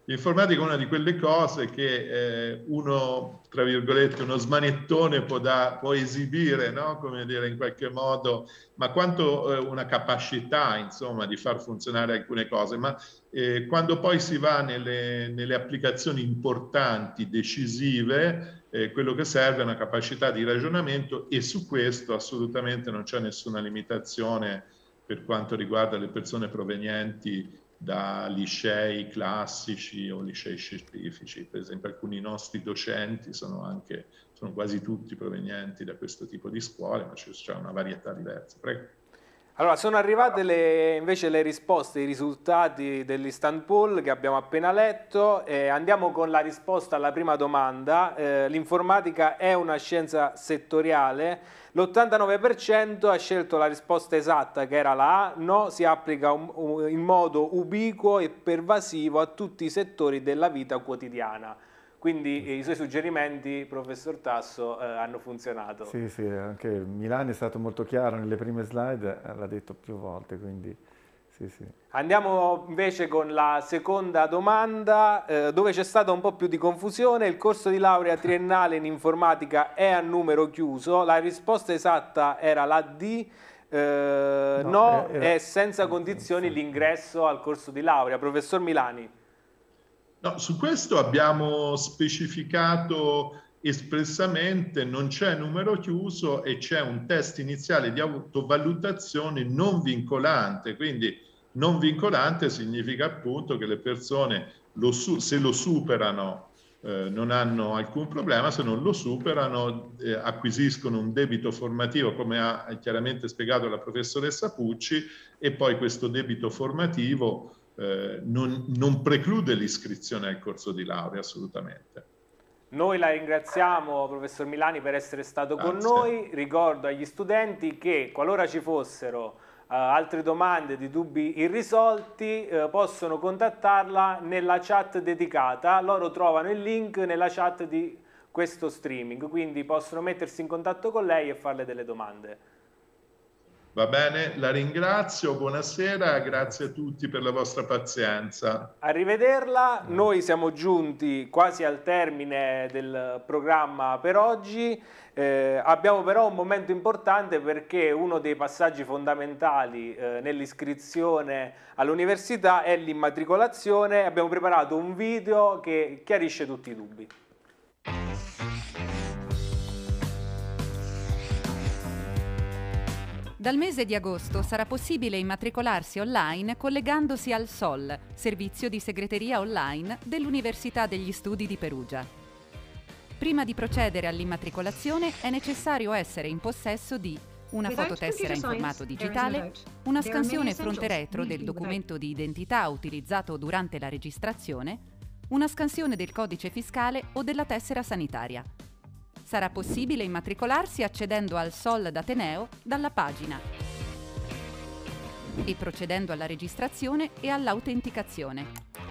L'informatica è una di quelle cose che uno, tra virgolette, uno smanettone può esibire, no? Come dire, in qualche modo, ma quanto una capacità, insomma, di far funzionare alcune cose. Ma quando poi si va nelle applicazioni importanti, decisive, quello che serve è una capacità di ragionamento, e su questo assolutamente non c'è nessuna limitazione per quanto riguarda le persone provenienti da licei classici o licei scientifici. Per esempio alcuni nostri docenti sono quasi tutti provenienti da questo tipo di scuole, ma c'è una varietà diversa. Prego. Allora, sono arrivate invece le risposte, i risultati dell'instant poll che abbiamo appena letto. Andiamo con la risposta alla prima domanda. L'informatica è una scienza settoriale. L'89% ha scelto la risposta esatta, che era la A. No, si applica in modo ubiquo e pervasivo a tutti i settori della vita quotidiana. Quindi i suoi suggerimenti, professor Tasso, hanno funzionato. Sì, sì, anche Milani è stato molto chiaro nelle prime slide, l'ha detto più volte, quindi sì, sì. Andiamo invece con la seconda domanda, dove c'è stata un po' più di confusione. Il corso di laurea triennale in informatica è a numero chiuso. La risposta esatta era la D. No, è senza condizioni l'ingresso al corso di laurea. Professor Milani. No, su questo abbiamo specificato espressamente, non c'è numero chiuso e c'è un test iniziale di autovalutazione non vincolante. Quindi non vincolante significa appunto che le persone se lo superano non hanno alcun problema, se non lo superano acquisiscono un debito formativo, come ha chiaramente spiegato la professoressa Pucci, e poi questo debito formativo non preclude l'iscrizione al corso di laurea, assolutamente. Noi la ringraziamo, professor Milani, per essere stato con noi. Ricordo agli studenti che qualora ci fossero altre domande di dubbi irrisolti, possono contattarla nella chat dedicata. Loro trovano il link nella chat di questo streaming, quindi possono mettersi in contatto con lei e farle delle domande. Va bene, la ringrazio, buonasera, grazie a tutti per la vostra pazienza. Arrivederla, noi siamo giunti quasi al termine del programma per oggi. Abbiamo però un momento importante, perché uno dei passaggi fondamentali nell'iscrizione all'università è l'immatricolazione. Abbiamo preparato un video che chiarisce tutti i dubbi. Dal mese di agosto sarà possibile immatricolarsi online collegandosi al SOL, servizio di segreteria online dell'Università degli Studi di Perugia. Prima di procedere all'immatricolazione è necessario essere in possesso di una fototessera in formato digitale, una scansione fronte-retro del documento di identità utilizzato durante la registrazione, una scansione del codice fiscale o della tessera sanitaria. Sarà possibile immatricolarsi accedendo al SOL d'Ateneo dalla pagina e procedendo alla registrazione e all'autenticazione.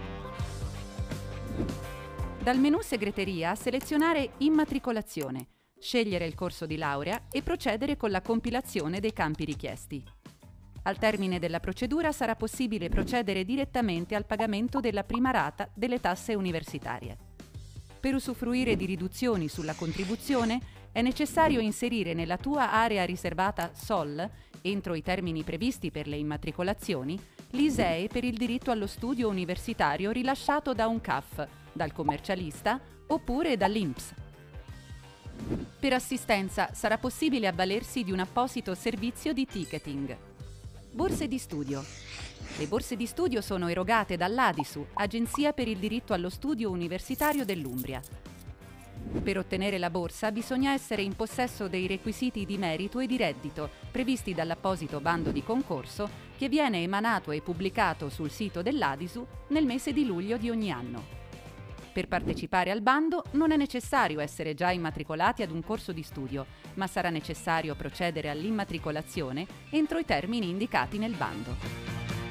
Dal menu segreteria selezionare Immatricolazione, scegliere il corso di laurea e procedere con la compilazione dei campi richiesti. Al termine della procedura sarà possibile procedere direttamente al pagamento della prima rata delle tasse universitarie. Per usufruire di riduzioni sulla contribuzione è necessario inserire nella tua area riservata SOL, entro i termini previsti per le immatricolazioni, l'ISEE per il diritto allo studio universitario rilasciato da un CAF, dal commercialista oppure dall'INPS. Per assistenza sarà possibile avvalersi di un apposito servizio di ticketing. Borse di studio. Le borse di studio sono erogate dall'ADISU, Agenzia per il diritto allo studio universitario dell'Umbria. Per ottenere la borsa bisogna essere in possesso dei requisiti di merito e di reddito previsti dall'apposito bando di concorso che viene emanato e pubblicato sul sito dell'ADISU nel mese di luglio di ogni anno. Per partecipare al bando non è necessario essere già immatricolati ad un corso di studio, ma sarà necessario procedere all'immatricolazione entro i termini indicati nel bando.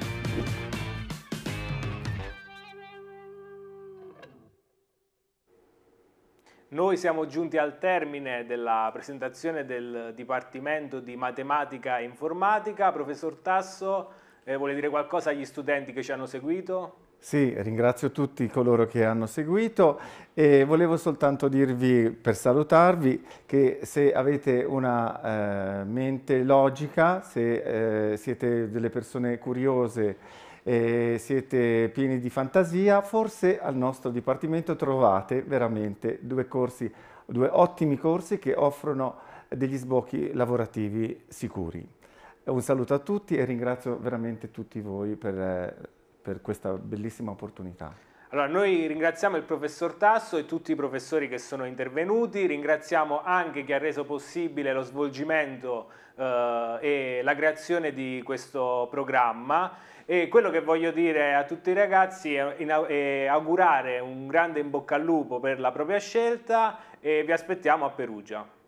Noi siamo giunti al termine della presentazione del Dipartimento di Matematica e Informatica. Professor Tasso, vuole dire qualcosa agli studenti che ci hanno seguito? Sì, ringrazio tutti coloro che hanno seguito e volevo soltanto dirvi, per salutarvi, che se avete una mente logica, se siete delle persone curiose e siete pieni di fantasia, forse al nostro dipartimento trovate veramente due ottimi corsi che offrono degli sbocchi lavorativi sicuri. Un saluto a tutti e ringrazio veramente tutti voi per questa bellissima opportunità. Allora, noi ringraziamo il professor Tasso e tutti i professori che sono intervenuti, ringraziamo anche chi ha reso possibile lo svolgimento e la creazione di questo programma, e quello che voglio dire a tutti i ragazzi è augurare un grande in bocca al lupo per la propria scelta e vi aspettiamo a Perugia.